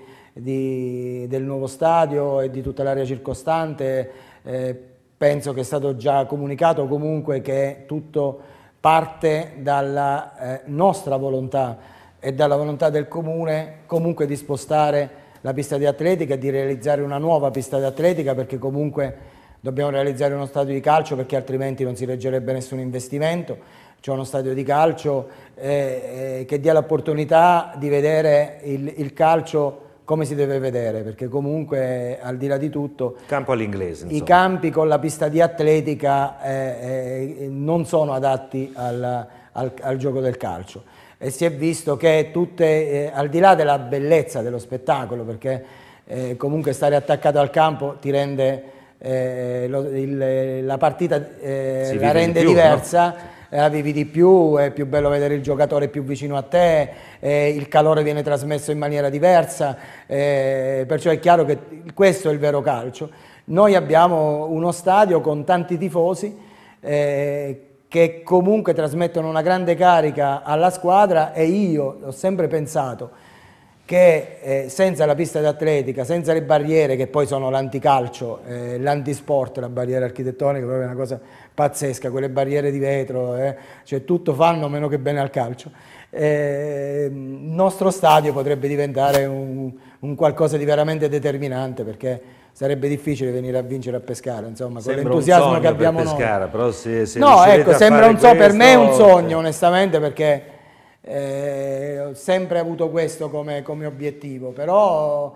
del nuovo stadio e di tutta l'area circostante. Penso che è stato già comunicato comunque che tutto parte dalla nostra volontà e dalla volontà del Comune comunque di spostare la pista di atletica e di realizzare una nuova pista di atletica, perché comunque dobbiamo realizzare uno stadio di calcio perché altrimenti non si reggerebbe nessun investimento. C'è uno stadio di calcio che dia l'opportunità di vedere il calcio come si deve vedere, perché comunque al di là di tutto campo all'inglese, i campi con la pista di atletica non sono adatti al gioco del calcio. e si è visto che tutte, al di là della bellezza dello spettacolo, perché comunque stare attaccato al campo ti rende la partita la rende più, diversa, no? la vivi di più, è più bello vedere il giocatore più vicino a te, il calore viene trasmesso in maniera diversa, perciò è chiaro che questo è il vero calcio. Noi abbiamo uno stadio con tanti tifosi che comunque trasmettono una grande carica alla squadra, e io ho sempre pensato che senza la pista d'atletica, senza le barriere che poi sono l'anticalcio, l'antisport, la barriera architettonica, proprio una cosa pazzesca, quelle barriere di vetro, cioè tutto fanno meno che bene al calcio. Il nostro stadio potrebbe diventare un qualcosa di veramente determinante, perché sarebbe difficile venire a vincere a Pescara, insomma, con l'entusiasmo che abbiamo per Pescara, però se no, ecco, sembra un sogno, per me è un sogno, onestamente, perché ho sempre avuto questo come obiettivo, però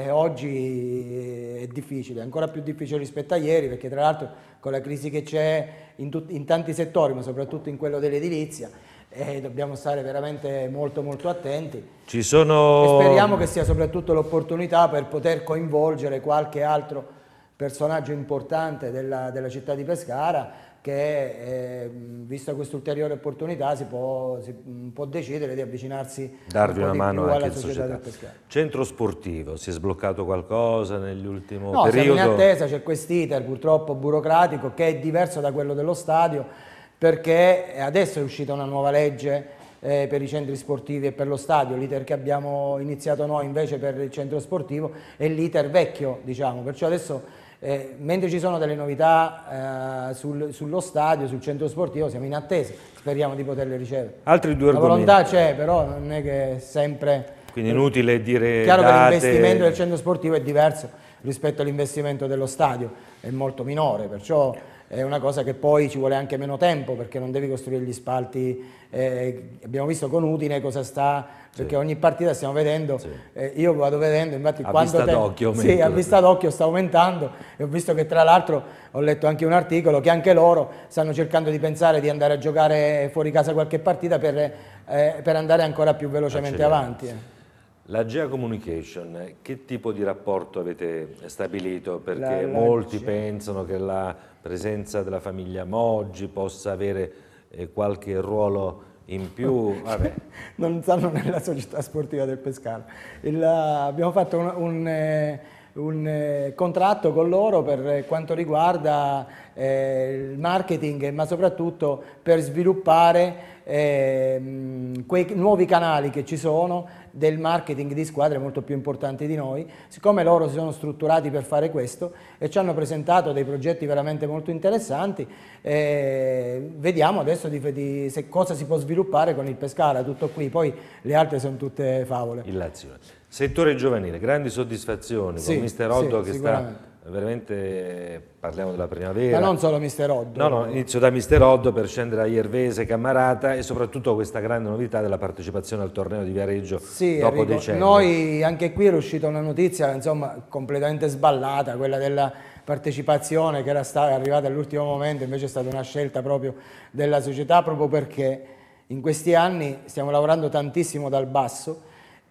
oggi è difficile, ancora più difficile rispetto a ieri, perché tra l'altro con la crisi che c'è in tanti settori, ma soprattutto in quello dell'edilizia, dobbiamo stare veramente molto molto attenti. E speriamo che sia soprattutto l'opportunità per poter coinvolgere qualche altro personaggio importante della città di Pescara, che vista questa ulteriore opportunità si può decidere di avvicinarsi darvi una mano anche alla in società del Pescara. Centro sportivo, si è sbloccato qualcosa nell'ultimo periodo? periodo? Siamo in attesa, c'è quest'iter purtroppo burocratico che è diverso da quello dello stadio, perché adesso è uscita una nuova legge per i centri sportivi e per lo stadio. L'iter che abbiamo iniziato noi invece per il centro sportivo è l'iter vecchio, diciamo, perciò adesso mentre ci sono delle novità sullo stadio, sul centro sportivo, siamo in attesa, speriamo di poterle ricevere. Altri due argomenti. La volontà c'è, però non è che sempre... Quindi inutile dire chiaro date... che l'investimento del centro sportivo è diverso rispetto all'investimento dello stadio, è molto minore, perciò è una cosa che poi ci vuole anche meno tempo, perché non devi costruire gli spalti. Abbiamo visto con Udine cosa sta, perché ogni partita stiamo vedendo, io vado vedendo, infatti a vista d'occhio sì, a vista d'occhio sta aumentando, e ho visto che tra l'altro ho letto anche un articolo che anche loro stanno cercando di pensare di andare a giocare fuori casa qualche partita per andare ancora più velocemente avanti. La GEA Communication, che tipo di rapporto avete stabilito? Perché molti pensano che la presenza della famiglia Moggi possa avere qualche ruolo in più. Vabbè. Non stanno nella società sportiva del Pescara. Abbiamo fatto un contratto con loro per quanto riguarda il marketing, ma soprattutto per sviluppare quei nuovi canali che ci sono del marketing di squadre molto più importanti di noi. Siccome loro si sono strutturati per fare questo e ci hanno presentato dei progetti veramente molto interessanti, vediamo adesso cosa si può sviluppare con il Pescara, tutto qui, poi le altre sono tutte favole. Illazioni. Settore giovanile, grandi soddisfazioni con Mister Oddo che sta veramente, parliamo della primavera. Ma non solo Mister Oddo. No, inizio da Mister Oddo per scendere a Iervese, Cammarata, e soprattutto questa grande novità della partecipazione al torneo di Viareggio dopo decenni. Noi anche qui era uscita una notizia, insomma, completamente sballata, quella della partecipazione che era arrivata all'ultimo momento, invece è stata una scelta proprio della società, proprio perché in questi anni stiamo lavorando tantissimo dal basso.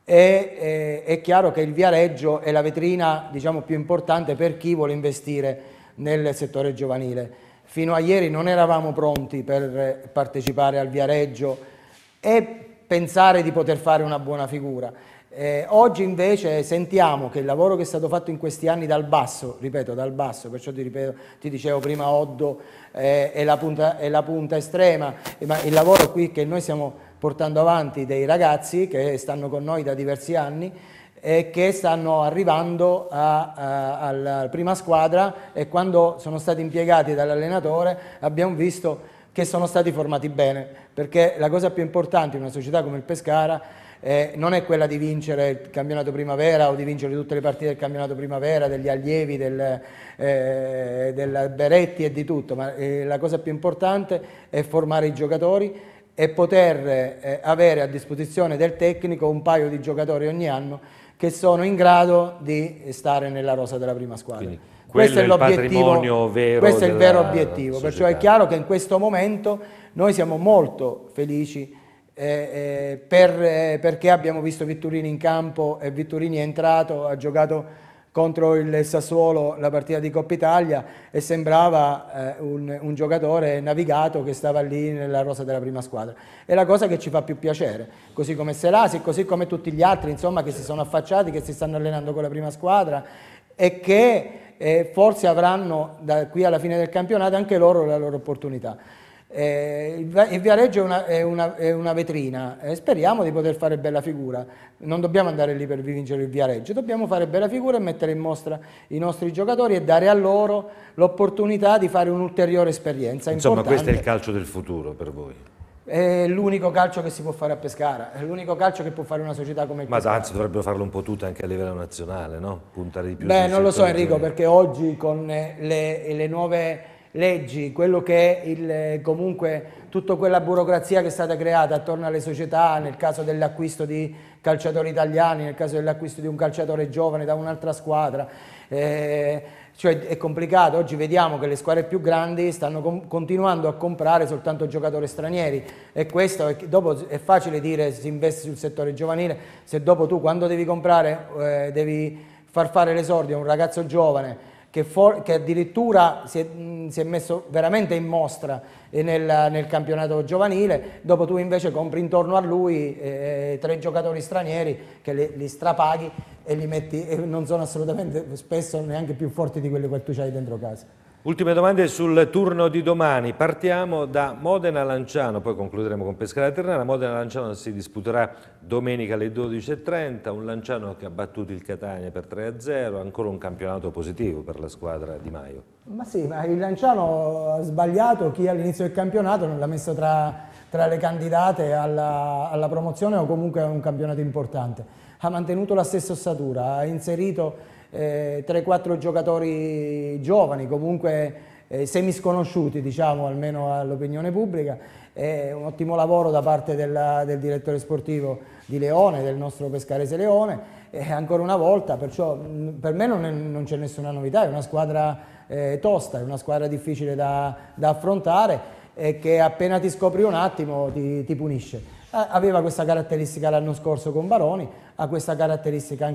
È chiaro che il Viareggio è la vetrina, diciamo, più importante per chi vuole investire nel settore giovanile. Fino a ieri non eravamo pronti per partecipare al Viareggio e pensare di poter fare una buona figura. Oggi invece sentiamo che il lavoro che è stato fatto in questi anni dal basso, ripeto dal basso, perciò ti dicevo prima Oddo è la punta estrema, ma il lavoro qui che noi stiamo portando avanti dei ragazzi che stanno con noi da diversi anni e che stanno arrivando alla prima squadra, e quando sono stati impiegati dall'allenatore abbiamo visto che sono stati formati bene, perché la cosa più importante in una società come il Pescara non è quella di vincere il campionato primavera o di vincere tutte le partite del campionato primavera, degli allievi, del Beretti e di tutto, ma la cosa più importante è formare i giocatori e poter avere a disposizione del tecnico un paio di giocatori ogni anno che sono in grado di stare nella rosa della prima squadra. Quindi, questo è l'obiettivo vero. Questo è il vero obiettivo, società. perciò è chiaro che in questo momento noi siamo molto felici perché abbiamo visto Vitturini in campo e Vitturini è entrato, ha giocato contro il Sassuolo la partita di Coppa Italia e sembrava un giocatore navigato che stava lì nella rosa della prima squadra. È la cosa che ci fa più piacere, così come Serasi, così come tutti gli altri, insomma, che si sono affacciati, che si stanno allenando con la prima squadra e che forse avranno da qui alla fine del campionato anche loro la loro opportunità. Il Viareggio è una vetrina, speriamo di poter fare bella figura. Non dobbiamo andare lì per vincere il Viareggio, dobbiamo fare bella figura e mettere in mostra i nostri giocatori e dare a loro l'opportunità di fare un'ulteriore esperienza. Insomma, questo è il calcio del futuro per voi. È l'unico calcio che si può fare a Pescara, è l'unico calcio che può fare una società come il Pescara. Ma anzi dovrebbero farlo un po' tutte anche a livello nazionale, no? Puntare di più. Beh, non lo so Enrico, perché oggi con le nuove leggi, quello che è comunque tutta quella burocrazia che è stata creata attorno alle società, nel caso dell'acquisto di calciatori italiani, nel caso dell'acquisto di un calciatore giovane da un'altra squadra, cioè è complicato. Oggi vediamo che le squadre più grandi stanno continuando a comprare soltanto giocatori stranieri e questo dopo è facile dire si investe sul settore giovanile, se dopo tu quando devi comprare devi far fare l'esordio a un ragazzo giovane che addirittura si è messo veramente in mostra nel campionato giovanile, dopo tu invece compri intorno a lui 3 giocatori stranieri che li strapaghi e li metti, e non sono assolutamente spesso neanche più forti di quelli che tu hai dentro casa. Ultime domande sul turno di domani. Partiamo da Modena-Lanciano, poi concluderemo con Pescara-Ternana. Modena-Lanciano si disputerà domenica alle 12:30, un Lanciano che ha battuto il Catania per 3-0, ancora un campionato positivo per la squadra di Maio. Ma sì, ma il Lanciano ha sbagliato chi all'inizio del campionato non l'ha messo tra le candidate alla promozione o comunque a un campionato importante. Ha mantenuto la stessa ossatura, ha inserito 3-4 giocatori giovani, comunque semisconosciuti, diciamo, almeno all'opinione pubblica. È un ottimo lavoro da parte del direttore sportivo di Leone, del nostro pescarese Leone, e ancora una volta, perciò per me non c'è nessuna novità, è una squadra tosta, è una squadra difficile da affrontare e che appena ti scopri un attimo ti punisce. Aveva questa caratteristica l'anno scorso con Baroni, ha questa caratteristica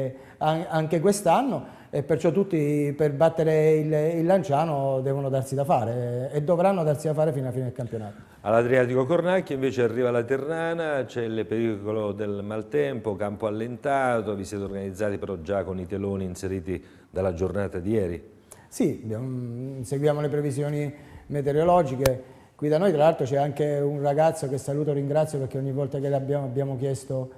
anche quest'anno e perciò tutti per battere il Lanciano devono darsi da fare e dovranno darsi da fare fino alla fine del campionato. All'Adriatico Cornacchia invece arriva la Ternana, c'è il pericolo del maltempo, campo allentato, vi siete organizzati però già con i teloni inseriti dalla giornata di ieri? Sì, seguiamo le previsioni meteorologiche. Qui da noi tra l'altro c'è anche un ragazzo che saluto e ringrazio perché ogni volta che abbiamo chiesto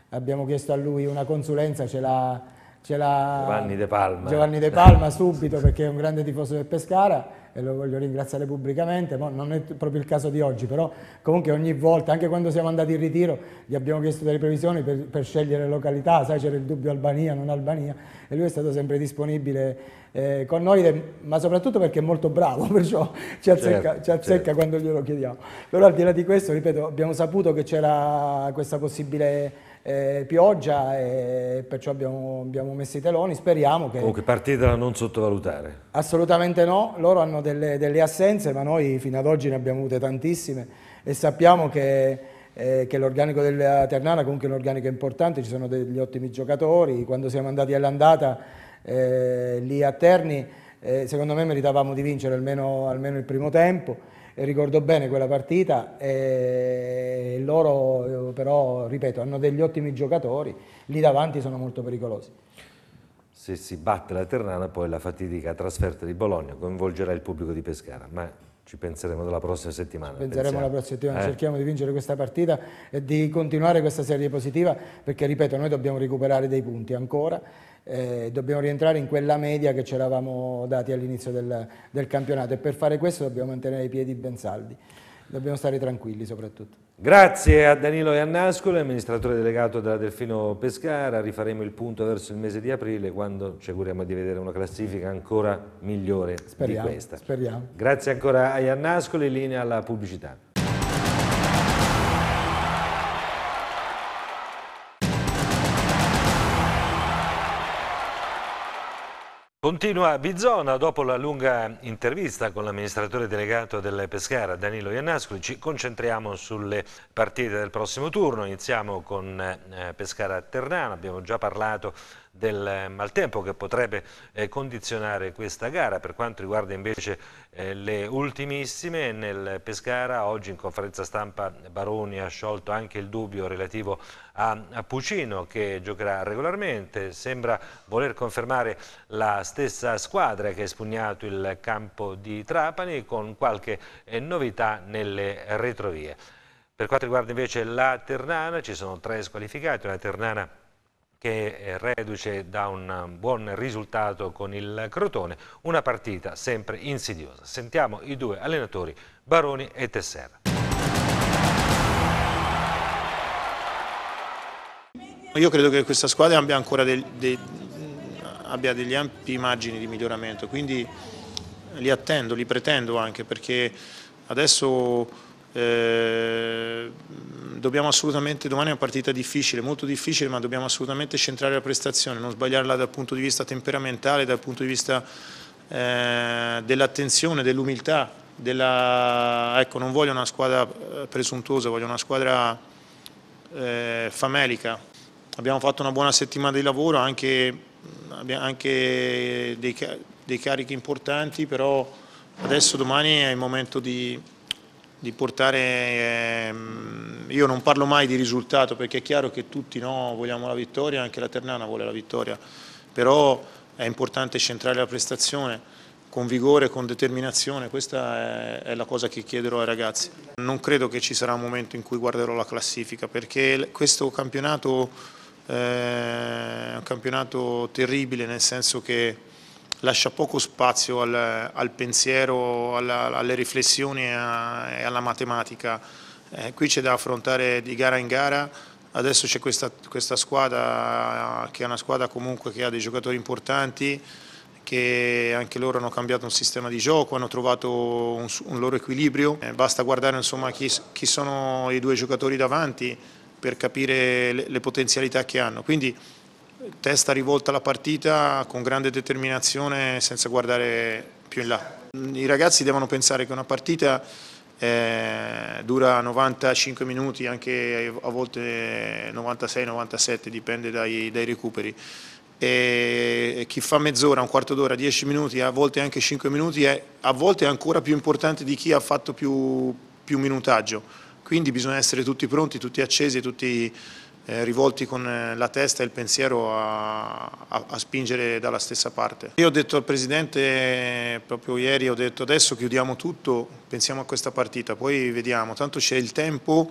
a lui una consulenza ce l'ha Giovanni De Palma. Giovanni De Palma subito perché è un grande tifoso del Pescara e lo voglio ringraziare pubblicamente. Non è proprio il caso di oggi, però comunque ogni volta, anche quando siamo andati in ritiro, gli abbiamo chiesto delle previsioni per scegliere località, sai, c'era il dubbio Albania, non Albania, e lui è stato sempre disponibile con noi, ma soprattutto perché è molto bravo, perciò ci azzecca quando glielo chiediamo. Però al di là di questo, ripeto, abbiamo saputo che c'era questa possibile pioggia e perciò abbiamo messo i teloni, speriamo che... Comunque partita da non sottovalutare. Assolutamente no, loro hanno delle assenze, ma noi fino ad oggi ne abbiamo avute tantissime e sappiamo che l'organico della Ternana comunque è un organico importante, ci sono degli ottimi giocatori. Quando siamo andati all'andata lì a Terni, secondo me meritavamo di vincere almeno il primo tempo. E ricordo bene quella partita e loro però, ripeto, hanno degli ottimi giocatori, lì davanti sono molto pericolosi. Se si batte la Ternana poi la fatidica trasferta di Bologna coinvolgerà il pubblico di Pescara, ma ci penseremo della prossima settimana. Penseremo alla prossima settimana, cerchiamo di vincere questa partita e di continuare questa serie positiva perché, ripeto, noi dobbiamo recuperare dei punti ancora. Dobbiamo rientrare in quella media che ci eravamo dati all'inizio del campionato e per fare questo dobbiamo mantenere i piedi ben saldi, dobbiamo stare tranquilli soprattutto. Grazie a Danilo Iannascoli, amministratore delegato della Delfino Pescara. Rifaremo il punto verso il mese di aprile quando ci auguriamo di vedere una classifica ancora migliore di questa. Speriamo. Grazie ancora a Iannascoli, linea alla pubblicità. Continua Bizzona, dopo la lunga intervista con l'amministratore delegato del Pescara, Danilo Iannascoli, ci concentriamo sulle partite del prossimo turno. Iniziamo con Pescara-Ternana, abbiamo già parlato del maltempo che potrebbe condizionare questa gara. Per quanto riguarda invece le ultimissime, nel Pescara oggi in conferenza stampa Baroni ha sciolto anche il dubbio relativo a Pucino, che giocherà regolarmente. Sembra voler confermare la stessa squadra che ha espugnato il campo di Trapani, con qualche novità nelle retrovie. Per quanto riguarda invece la Ternana, ci sono 3 squalificati, una Ternana che è reduce da un buon risultato con il Crotone, una partita sempre insidiosa. Sentiamo i 2 allenatori, Baroni e Tesserra. Io credo che questa squadra abbia ancora abbia degli ampi margini di miglioramento, quindi li attendo, li pretendo anche, perché adesso dobbiamo assolutamente, domani è una partita difficile, molto difficile, ma dobbiamo assolutamente centrare la prestazione, non sbagliarla dal punto di vista temperamentale, dal punto di vista dell'attenzione, dell'umiltà, ecco, non voglio una squadra presuntuosa, voglio una squadra famelica. Abbiamo fatto una buona settimana di lavoro, anche dei carichi importanti, però adesso domani è il momento di portare, io non parlo mai di risultato perché è chiaro che tutti vogliamo la vittoria, anche la Ternana vuole la vittoria, però è importante centrare la prestazione con vigore, con determinazione, questa è la cosa che chiederò ai ragazzi. Non credo che ci sarà un momento in cui guarderò la classifica, perché questo campionato è un campionato terribile, nel senso che lascia poco spazio al pensiero, alle riflessioni e alla matematica. Qui c'è da affrontare di gara in gara. Adesso c'è questa squadra che è una squadra comunque che ha dei giocatori importanti, che anche loro hanno cambiato un sistema di gioco, hanno trovato un loro equilibrio. Basta guardare insomma chi sono i 2 giocatori davanti per capire le potenzialità che hanno. Quindi testa rivolta alla partita con grande determinazione, senza guardare più in là. I ragazzi devono pensare che una partita dura 95 minuti, anche a volte 96-97, dipende dai recuperi. E chi fa mezz'ora, un quarto d'ora, 10 minuti, a volte anche 5 minuti, a volte è ancora più importante di chi ha fatto più minutaggio. Quindi bisogna essere tutti pronti, tutti accesi, tutti rivolti con la testa e il pensiero a spingere dalla stessa parte. Io ho detto al Presidente proprio ieri, ho detto adesso chiudiamo tutto, pensiamo a questa partita, poi vediamo, tanto c'è il tempo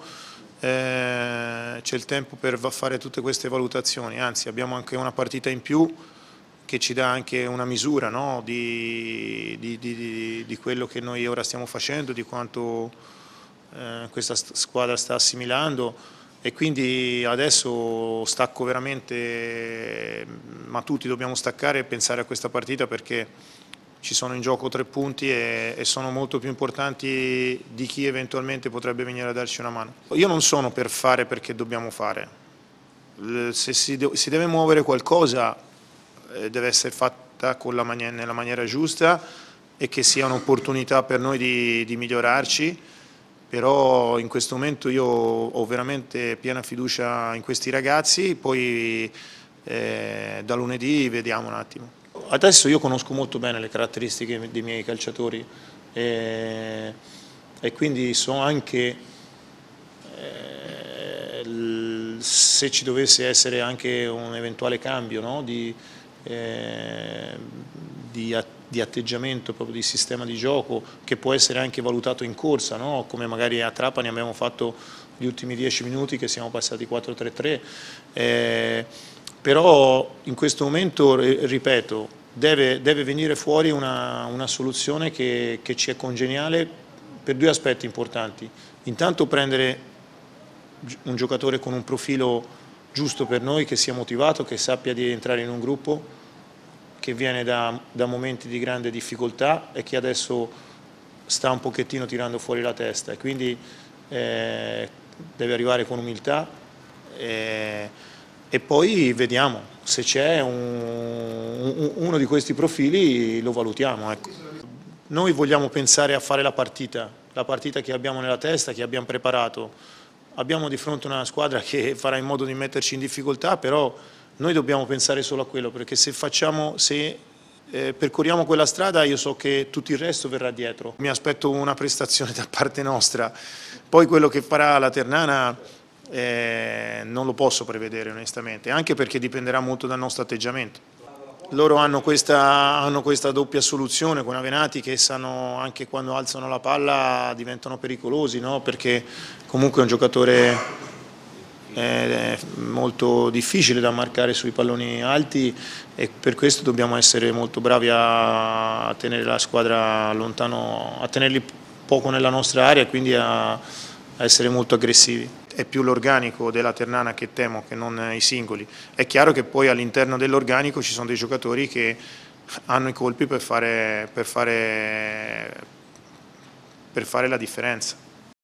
per fare tutte queste valutazioni, anzi abbiamo anche una partita in più che ci dà anche una misura, no? di quello che noi ora stiamo facendo, di quanto questa squadra sta assimilando, e quindi adesso stacco veramente, ma tutti dobbiamo staccare e pensare a questa partita, perché ci sono in gioco 3 punti e sono molto più importanti di chi eventualmente potrebbe venire a darci una mano. Io non sono per fare perché dobbiamo fare, se si deve muovere qualcosa deve essere fatta nella maniera giusta e che sia un'opportunità per noi di migliorarci. Però in questo momento io ho veramente piena fiducia in questi ragazzi, poi da lunedì vediamo un attimo. Adesso io conosco molto bene le caratteristiche dei miei calciatori e quindi so anche se ci dovesse essere anche un eventuale cambio, no? di atteggiamento, proprio di sistema di gioco, che può essere anche valutato in corsa, no? Come magari a Trapani abbiamo fatto gli ultimi 10 minuti che siamo passati 4-3-3, però in questo momento, ripeto, deve venire fuori una soluzione che ci è congeniale per 2 aspetti importanti. Intanto prendere un giocatore con un profilo giusto per noi, che sia motivato, che sappia di entrare in un gruppo, che viene da momenti di grande difficoltà e che adesso sta un pochettino tirando fuori la testa, e quindi deve arrivare con umiltà e poi vediamo. se c'è uno di questi profili lo valutiamo. Ecco. Noi vogliamo pensare a fare la partita che abbiamo nella testa, che abbiamo preparato. Abbiamo di fronte una squadra che farà in modo di metterci in difficoltà, però noi dobbiamo pensare solo a quello, perché se percorriamo quella strada io so che tutto il resto verrà dietro. Mi aspetto una prestazione da parte nostra, poi quello che farà la Ternana non lo posso prevedere onestamente, anche perché dipenderà molto dal nostro atteggiamento. Loro hanno questa doppia soluzione con Avenatti che sanno anche quando alzano la palla diventano pericolosi, no? Perché comunque è un giocatore molto difficile da marcare sui palloni alti e per questo dobbiamo essere molto bravi a tenere la squadra lontano, a tenerli poco nella nostra area e quindi a essere molto aggressivi. È più l'organico della Ternana che temo che non i singoli. È chiaro che poi all'interno dell'organico ci sono dei giocatori che hanno i colpi per fare la differenza.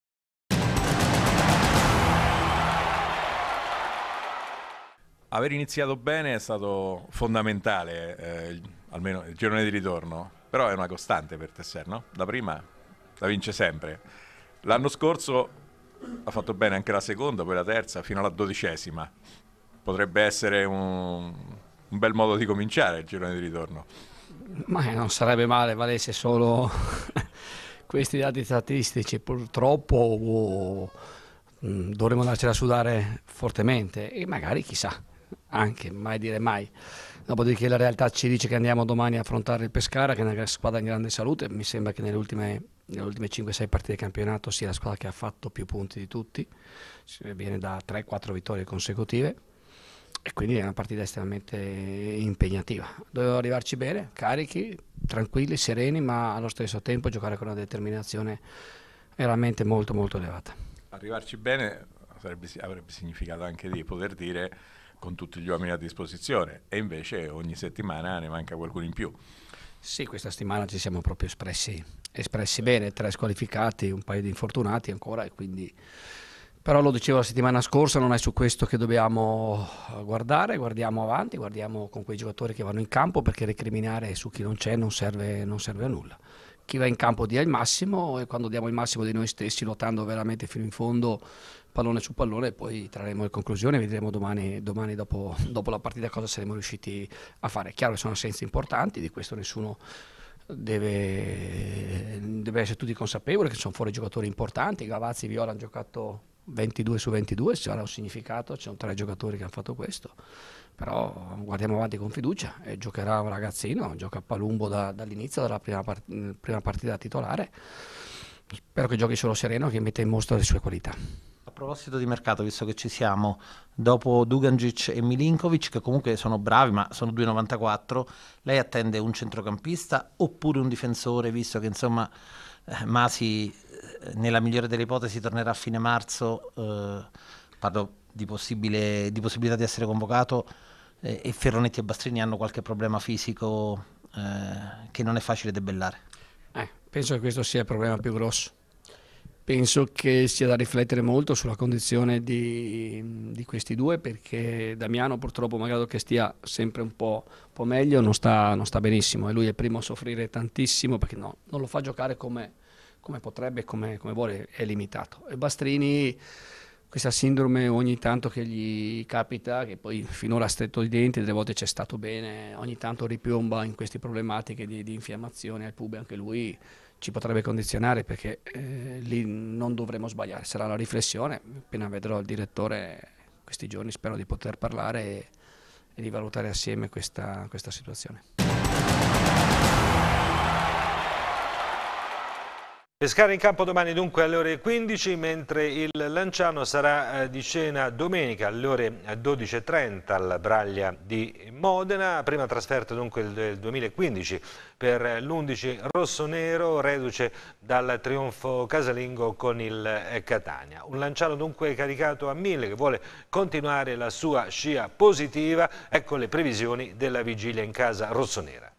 Aver iniziato bene è stato fondamentale, almeno il girone di ritorno, però è una costante per Tesser, no? La prima la vince sempre. L'anno scorso ha fatto bene anche la seconda, poi la terza, fino alla 12ª. Potrebbe essere un bel modo di cominciare il girone di ritorno. Ma non sarebbe male valesse solo questi dati statistici, purtroppo dovremmo andarcela a sudare fortemente e magari chissà, anche mai dire mai. Dopodiché la realtà ci dice che andiamo domani a affrontare il Pescara, che è una squadra in grande salute. Mi sembra che nelle ultime 5-6 partite di campionato sia la squadra che ha fatto più punti di tutti, viene da 3-4 vittorie consecutive e quindi è una partita estremamente impegnativa. Dovevo arrivarci bene, carichi, tranquilli, sereni, ma allo stesso tempo giocare con una determinazione veramente molto molto elevata. Arrivarci bene avrebbe significato anche di poter dire con tutti gli uomini a disposizione e invece ogni settimana ne manca qualcuno in più. Sì, questa settimana ci siamo proprio espressi bene, 3 squalificati, un paio di infortunati ancora e quindi però lo dicevo la settimana scorsa, non è su questo che dobbiamo guardare, guardiamo avanti, guardiamo con quei giocatori che vanno in campo perché recriminare su chi non c'è non serve a nulla. Chi va in campo dia il massimo e quando diamo il massimo di noi stessi lottando veramente fino in fondo pallone su pallone poi trarremo le conclusioni e vedremo domani dopo la partita cosa saremo riusciti a fare. È chiaro che sono assenze importanti, di questo nessuno deve essere tutti consapevoli che sono fuori giocatori importanti. Gavazzi e Viola hanno giocato 22 su 22, ci sarà un significato, ci sono 3 giocatori che hanno fatto questo, però guardiamo avanti con fiducia e giocherà un ragazzino, gioca a Palumbo dall'inizio della prima partita da titolare. Spero che giochi solo sereno, che metta in mostra le sue qualità. A proposito di mercato, visto che ci siamo, dopo Dugančić e Milinkovic, che comunque sono bravi ma sono 2,94, lei attende un centrocampista oppure un difensore, visto che insomma Masi nella migliore delle ipotesi tornerà a fine marzo, parlo di possibilità di essere convocato, e Ferronetti e Bastrini hanno qualche problema fisico che non è facile debellare. Penso che questo sia il problema più grosso. Penso che sia da riflettere molto sulla condizione di questi due, perché Damiano purtroppo, malgrado che stia sempre un po' meglio, non sta benissimo e lui è il primo a soffrire tantissimo perché non lo fa giocare come potrebbe, come vuole, è limitato. E Bastrini, questa sindrome ogni tanto che gli capita, che poi finora ha stretto i denti, delle volte c'è stato bene, ogni tanto ripiomba in queste problematiche di infiammazione al pube, anche lui ci potrebbe condizionare perché lì non dovremo sbagliare, sarà la riflessione, appena vedrò il direttore questi giorni spero di poter parlare e di valutare assieme questa situazione. Pescara in campo domani dunque alle ore 15, mentre il Lanciano sarà di cena domenica alle ore 12:30 al Braglia di Modena. Prima trasferta dunque del 2015 per l'11 rossonero, reduce dal trionfo casalingo con il Catania. Un Lanciano dunque caricato a 1000 che vuole continuare la sua scia positiva. Ecco le previsioni della vigilia in casa rossonera.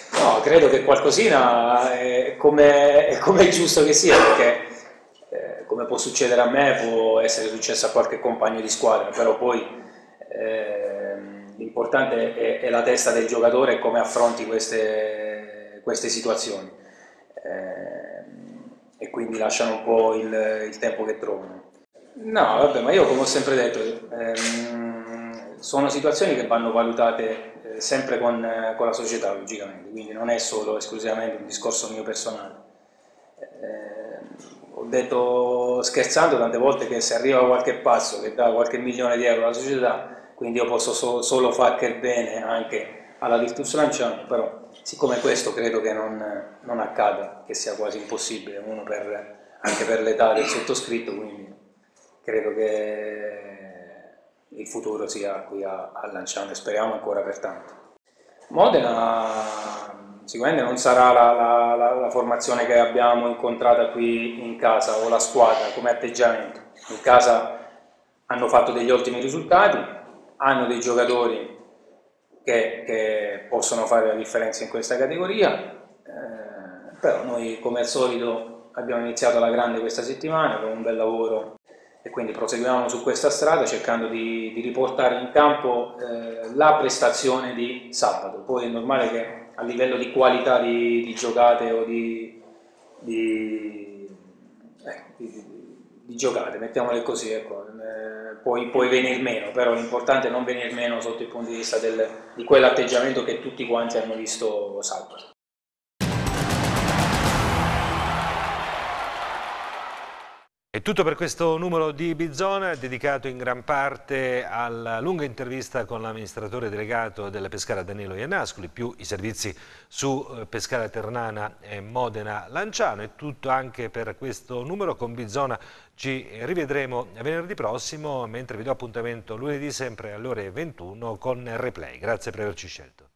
Credo che qualcosina è come è giusto che sia, perché come come può succedere a me, può essere successo a qualche compagno di squadra, però poi l'importante è la testa del giocatore e come affronti queste situazioni, e quindi lasciano un po' il tempo che trovano. No, vabbè, ma io come ho sempre detto, sono situazioni che vanno valutate sempre con la società, logicamente, quindi non è solo esclusivamente un discorso mio personale. Ho detto scherzando tante volte che se arriva qualche pazzo che dà qualche milione di euro alla società, quindi io posso solo far che bene anche alla Virtus Lanciano, però siccome questo credo che non accada, che sia quasi impossibile, uno anche per l'età del sottoscritto, quindi credo che il futuro sia qui a Lanciano e speriamo ancora per tanto. Modena sicuramente non sarà la formazione che abbiamo incontrata qui in casa o la squadra come atteggiamento. In casa hanno fatto degli ottimi risultati, hanno dei giocatori che possono fare la differenza in questa categoria, però noi come al solito abbiamo iniziato alla grande questa settimana con un bel lavoro e quindi proseguiamo su questa strada cercando di riportare in campo la prestazione di sabato. Poi è normale che a livello di qualità di giocate o di giocate, mettiamole così, ecco, puoi venir meno, però l'importante è non venir meno sotto il punto di vista di quell'atteggiamento che tutti quanti hanno visto sabato. È tutto per questo numero di Bizona, dedicato in gran parte alla lunga intervista con l'amministratore delegato della Pescara Danilo Iannascoli, più i servizi su Pescara Ternana e Modena Lanciano. È tutto anche per questo numero. Con Bizona ci rivedremo venerdì prossimo, mentre vi do appuntamento lunedì sempre alle ore 21 con Replay. Grazie per averci scelto.